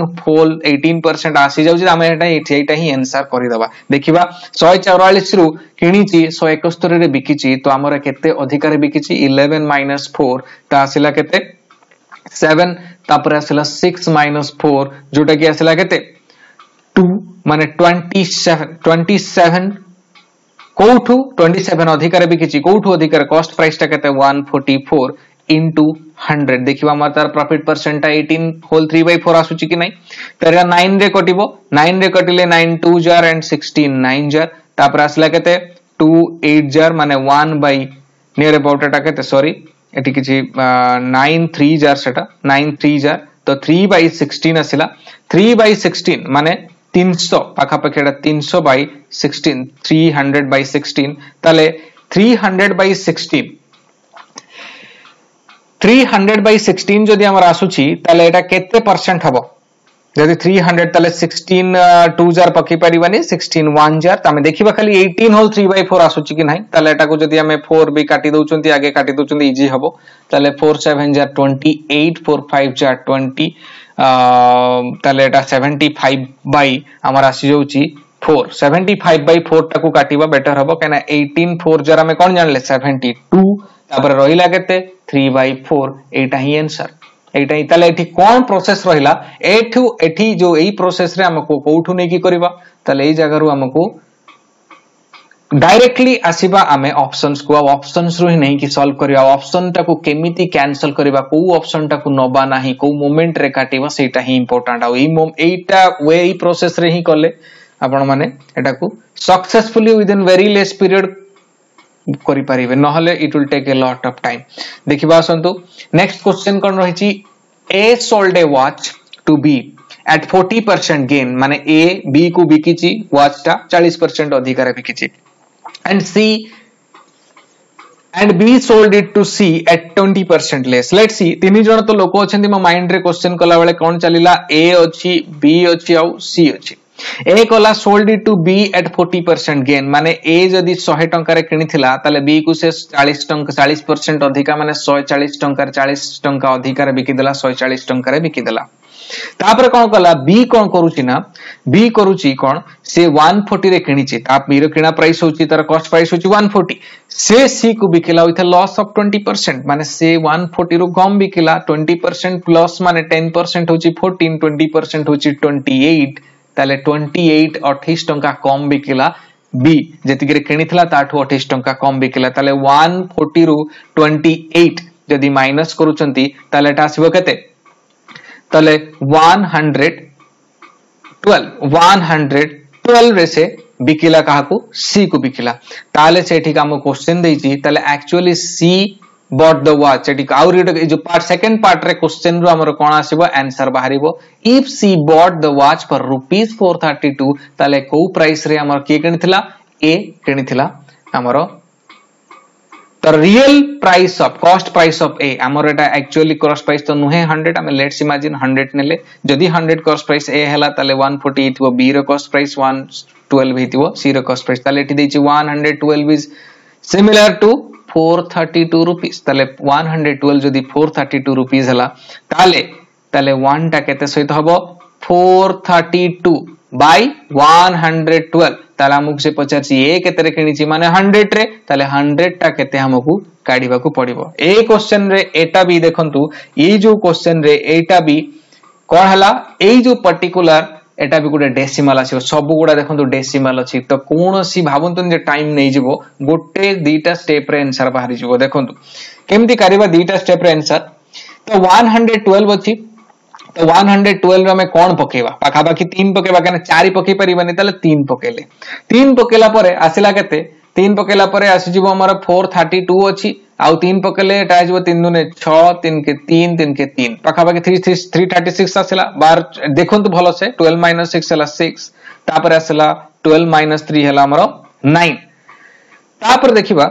18% आसी जाउची हमें एटा ही आंसर करि दबा देखिबा 144 रु किनीची 171 रे बिकीची तो हमर केते अधिकार बिकीची 11 - 4 ता आसिला केते 7 तापर आसिला 6 - 4 जोटा कि आसिला केते 2 माने 27 कोठू 27 अधिकार बिकीची कोठू अधिकार कॉस्ट प्राइस ता केते 144 into 100 देखिबा मातार प्रॉफिट परसेंट 18 होल 3/4 आसुची कि नै तेरा 9 रे कटिबो 9 रे कटिले 9 2 जार एंड 16 9 जार तापर आसला केते 2 8 जार माने 1 बाय नियर अबाउट एटा केते सॉरी एटी किछि 9 3 जार सेटा 9 3 जार तो 3 बाय 16 आसिला 3 बाय 16 माने 300 पाखा पाखे 300 बाय 16 300 बाय 16 ताले 300 बाय 16 300 बाय 16 जदि हमर आसुची ताले एटा केते परसेंट हबो जदि 300 ताले 16 2 जार पकी परिबानी 16 1 जार तमे देखिबा खाली 18 होल 3/4 आसुची कि नाही ताले एटा को जदि हमें 4 भी काटी दउचंती आगे काटी दउचंती इजी हबो ताले 4 7 जार 28 4 5 जार 20 ताले एटा 75 बाय हमर आसी जाउची 4 75 बाय 4 टाकू काटिबा बेटर हबो केना 18 4 जार हमें कोन जानले 72 तापर रहिला केते 3/4 एटा ही आंसर एटा ताले एठी कोन प्रोसेस रहिला एठी जो एई प्रोसेस रे हमको कोठु नै की करबा ताले एई जगह रु हमको डायरेक्टली आसीबा आमे ऑप्शंस को ऑप्शंस रु ही नहीं कि सॉल्व करिया ऑप्शन टाकू केमिति कैंसिल करबा को ऑप्शन टाकू नबा नाही को मोमेंट रे काटिबा सेटा ही इंपोर्टेंट आ एईटा वे एई प्रोसेस रे ही करले आपण माने एटा को successfully within very less period करि परिबे नहले it will take a lot of time देखिबा असंतु नेक्स्ट क्वेश्चन कोन रहिची A sold a watch to B at 40% gain माने ए बी को बिकिची वॉच टा 40% अधिकार बिकिची and C and B sold it to C at 20% less. Let's see तीन जण तो लोक अछंती मो माइंड रे क्वेश्चन कला बेले कोन चलीला A अछि B अछि आ C अछि A कला sold it to B at 40% gain माने A जदी 100 टंका रे किनिथिला ताले B को से 40 टंका 40% अधिका माने 140 टंका 40 टंका अधिका रे बिकि देला 140 टंका रे बिकि देला तापर कोन कला बी कोन करूची ना बी करूची कोन से 140 रे किनिची ता बी रो किना प्राइस होची तार कॉस्ट प्राइस होची 140 से सी को बिकिला विथ लॉस ऑफ 20% माने से 140 रो कम बिकिला 20% प्लस माने 10% होची 14 20% होची 28 ताले 28 28 टंका कम बिकिला बी जेति रे किनिथिला ताठो 28 टंका कम बिकिला ताले 140 रो 28 जदी माइनस करूचंती ताले एटा आसीबो केते ताले 112 रे से बिकिला काहाकू सी को बिकिला ताले सेठी काम क्वेश्चन देइची ताले actually C bought the watch एठी आउरी जो पार्ट सेकंड पार्ट रे क्वेश्चन रो हमर कोन आसीबो आंसर बाहरिबो if C bought the watch for rupees 432 ताले को प्राइस रे हमर के किनिथिला ए किनिथिला हमर तो real price of cost price of A हमर एटा एक्चुअली कॉस्ट प्राइस तो नुहे 100 हम लेट्स इमेजिन 100 नेले जदी 100 कॉस्ट प्राइस ए हला ताले 140 हितबो बी रो कॉस्ट प्राइस 112 हितबो सी रो कॉस्ट प्राइस ताले एठी देछि 112 इज सिमिलर टू 432 रुपीस ताले 112 जदी 432 रुपीस हला ताले 1 टा केते सहित हबो 432 बाय 112 ताला हमकु से पचारसी ए केते रे किनिची माने 100 रे ताले 100 टा केते हमकु काढीबा को पड़िबो ए क्वेश्चन रे एटा भी देखंतु ई जो क्वेश्चन रे एटा भी कोन हला ए जो पर्टिकुलर एटा भी गुडे डेसिमल आसीबो सब गुडा देखंतु डेसिमल अछि तो कोनोसी भाबंतु जे टाइम नै जिवो गोटे दीटा स्टेप रे आंसर बाहरी जिवो देखंतु केमती करिबा दीटा स्टेप रे आंसर तो 112 अछि तो 112 में कौन पकेवा पाखा बाकी 3 पकेवा कने 4 पके परिबानी ताले 3 पकेले 3 पकेला परे आसिला केते 3 पकेला परे आसी जिवो हमर 432 अछि आउ 3 पकेले एटा जिवो 3 दुने 6 3 के 3 3 के 3 पाखा बाकी 336 आसिला बार देखंतु भलो से 12 6 हला 6 तापर आसिला 12 3 हला हमर 9 तापर देखिबा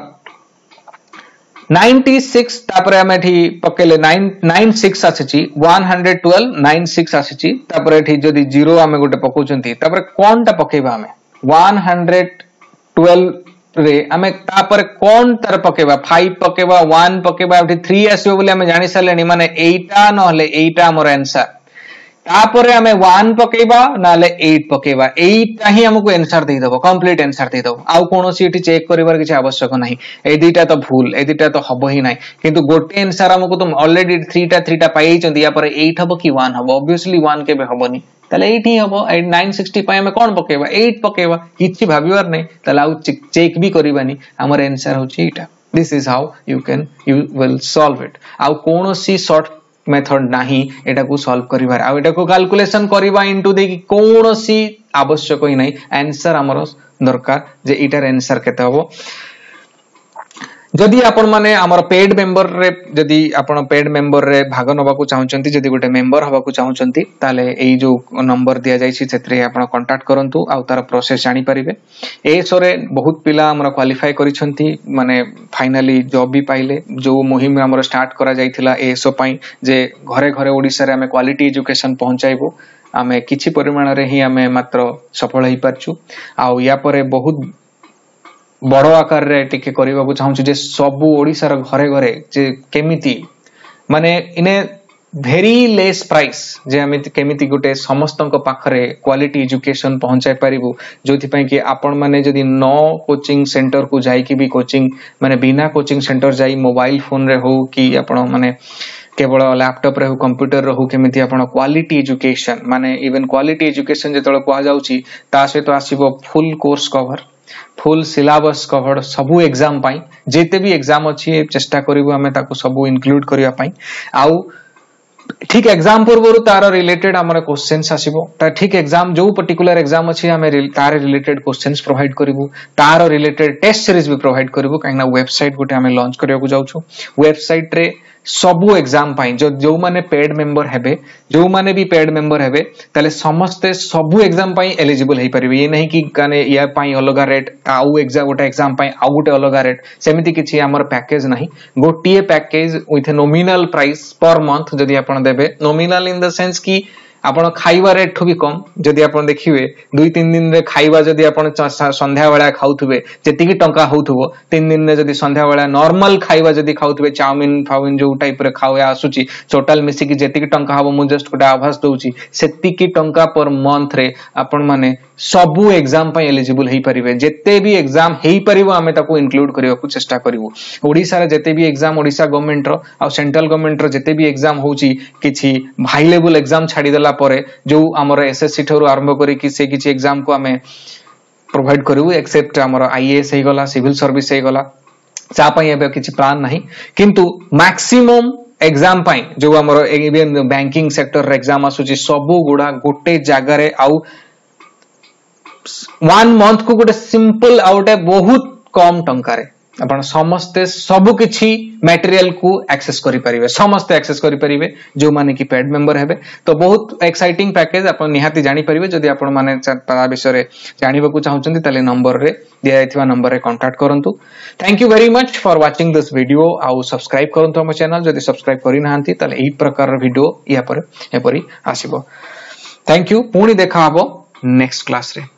96 तापर हम एठी पकेले 996 आछी 112 96 आछी तापर एठी जदी 0 हम गोटे पकोचंती तापर कोनटा पकेबा हमें 112 रे हमें तापर कोन तर पकेबा 5 पकेबा 1 पकेबा एठी 3 आसीबो बोली हम जानि सालेनी माने एटा नहले एटा हमर आंसर तापर हमें 1 पकेबा नाले 8 पकेबा एटा ही हमको आंसर दे दबो कंप्लीट आंसर दे दबो आउ कोनोसी एठी चेक करिवार किछ आवश्यक नाही ए दुईटा तो भूल ए दुईटा तो हबो ही नाही किंतु गोटे आंसर हमको तुम ऑलरेडी 3 टा पाई चंदी या पर 8 हबो कि 1 हबो ऑब्वियसली 1 के बे हबोनी ताले 8 ही हबो 960 पाए में कोन पकेबा 8 पकेबा किछि भाबिवार नाही ताले आउ चेक भी करिबानी हमर आंसर होची एटा this is how you will solve it आउ कोनोसी शॉर्ट मेथड नाही एटा को सॉल्व करिवार आ एटा को कैलकुलेशन करिवा इनटू दे कि कोनोसी आवश्यक ही नाही आंसर हमर दरकार जे एटार आंसर केते हबो जदि आपण माने हमर पेड मेंबर रे जदि आपण पेड मेंबर रे भाग नबा को चाहउचंती जदि गोटे मेंबर हबा को चाहउचंती ताले एई जो नंबर दिया जायछि सेतरे आपण कांटेक्ट करंतु आ तार प्रोसेस जानि परिबे ए सोरे बहुत पिला हमर क्वालिफाई करिसंती माने फाइनली जॉब भी पाइले जो मुहिम हमर स्टार्ट करा जायथिला एसो पई जे घरे घरे ओडिसा रे हमें क्वालिटी एजुकेशन पहुंचाइबो आमे किछि परिमाण रे ही हमें मात्र सफल ही परछु आ या परे बहुत बड़ आकार रे टिके करबा को चाहूछु जे सबु ओडिसा र घरे घरे जे केमिति माने इने भेरी लेस प्राइस जे हम केमिति गोटे समस्तक पाखरे क्वालिटी एजुकेशन पहुंचाई परिबु जोथि पई कि आपण माने जदि नो कोचिंग सेंटर को जाई कि भी कोचिंग माने बिना कोचिंग सेंटर जाई मोबाइल फोन रे हो कि आपण माने केवल लैपटॉप रे हो कंप्यूटर रे हो केमिति आपण क्वालिटी एजुकेशन माने इवन क्वालिटी एजुकेशन जेतळ कोआ जाउची ता से तो आसीबो full course cover full syllabus covered सबु एग्जाम पाई जेते भी एग्जाम अछि चेष्टा करिवो हमें ताको सबु इंक्लूड करिया पाई आउ ठीक एग्जाम पूर्व तार रिलेटेड हमर क्वेश्चंस आसीबो ता ठीक एग्जाम जो पर्टिकुलर एग्जाम अछि हमें तार रिलेटेड क्वेश्चंस प्रोवाइड करिवो तार रिलेटेड टेस्ट सीरीज भी प्रोवाइड करिवो काइना वेबसाइट गोटे हमें लॉन्च करिया को जाउछु वेबसाइट रे सबु एग्जाम पाई जो माने पेड मेंबर हेबे जो माने भी पेड मेंबर हेबे ताले समस्त सबु एग्जाम पाई एलिजिबल हे परिबे ये नहीं कि काने या पाई अलगा रेट आउ एग्जाम गोटे एग्जाम पाई आउ गोटे अलगा रेट सेमिति किछि हमर पैकेज नहीं गोटिए package with nominal price per month जदि आपण देबे नॉमिनल इन द सेंस कि आपण खाइबा रेट ठो भी कम जदि आपण देखिबे 2-3 दिन रे खाइबा जदि आपण संध्या बेला खाउथबे जेति की टंका होउथबो 3 दिन रे जदि संध्या बेला नॉर्मल खाइबा जदि खाउथबे चाउमिन फाउमिन जो टाइप रे खावे आसुची टोटल मिसी की जेति की टंका हबो मु जस्ट गोटा आभास दउची सेति की टंका पर मंथ रे आपण माने सबु एग्जाम पय एलिजिबल हेई परिबे जेते भी एग्जाम हेई परिबो हमें ताको इंक्लूड करियो को चेष्टा करिवो ओडिसा रे जेते भी एग्जाम ओडिसा गवर्नमेंट रो आ सेंट्रल गवर्नमेंट रो जेते भी एग्जाम होउची किछि हाई लेवल एग्जाम छाडी देला परे जो हमर एसएससी ठोर आरंभ करी कि से किछि एग्जाम को हमें प्रोवाइड करिवो एक्सेप्ट हमर आईएएस हे गला सिविल सर्विस हे गला चा पय एबे किछि प्लान नाही किंतु मैक्सिमम एग्जाम पाई जो हमर इवन बैंकिंग सेक्टर रे एग्जाम आसुची सबु गुडा गोटे जागा रे आउ 1 मंथ को गोटे सिंपल आउटे बहुत कम टंका रे आपण समस्ते सब किछि मटेरियल को एक्सेस करि परिबे समस्ते एक्सेस करि परिबे जो माने कि पेड मेंबर हेबे तो बहुत एक्साइटिंग पैकेज आपण निहाती जानि परिबे जदि आपण माने ता विषय रे जानिबा को चाहउचंती तले नंबर रे दिया जायथिबा नंबर रे कांटेक्ट करंतु thank you very much for watching this video आउ सब्सक्राइब करंतु हम चैनल जदि सब्सक्राइब करि नाहंती तले एही प्रकार वीडियो या पर एपरि आसीबो थैंक यू पुणी देखा हबो नेक्स्ट क्लास रे।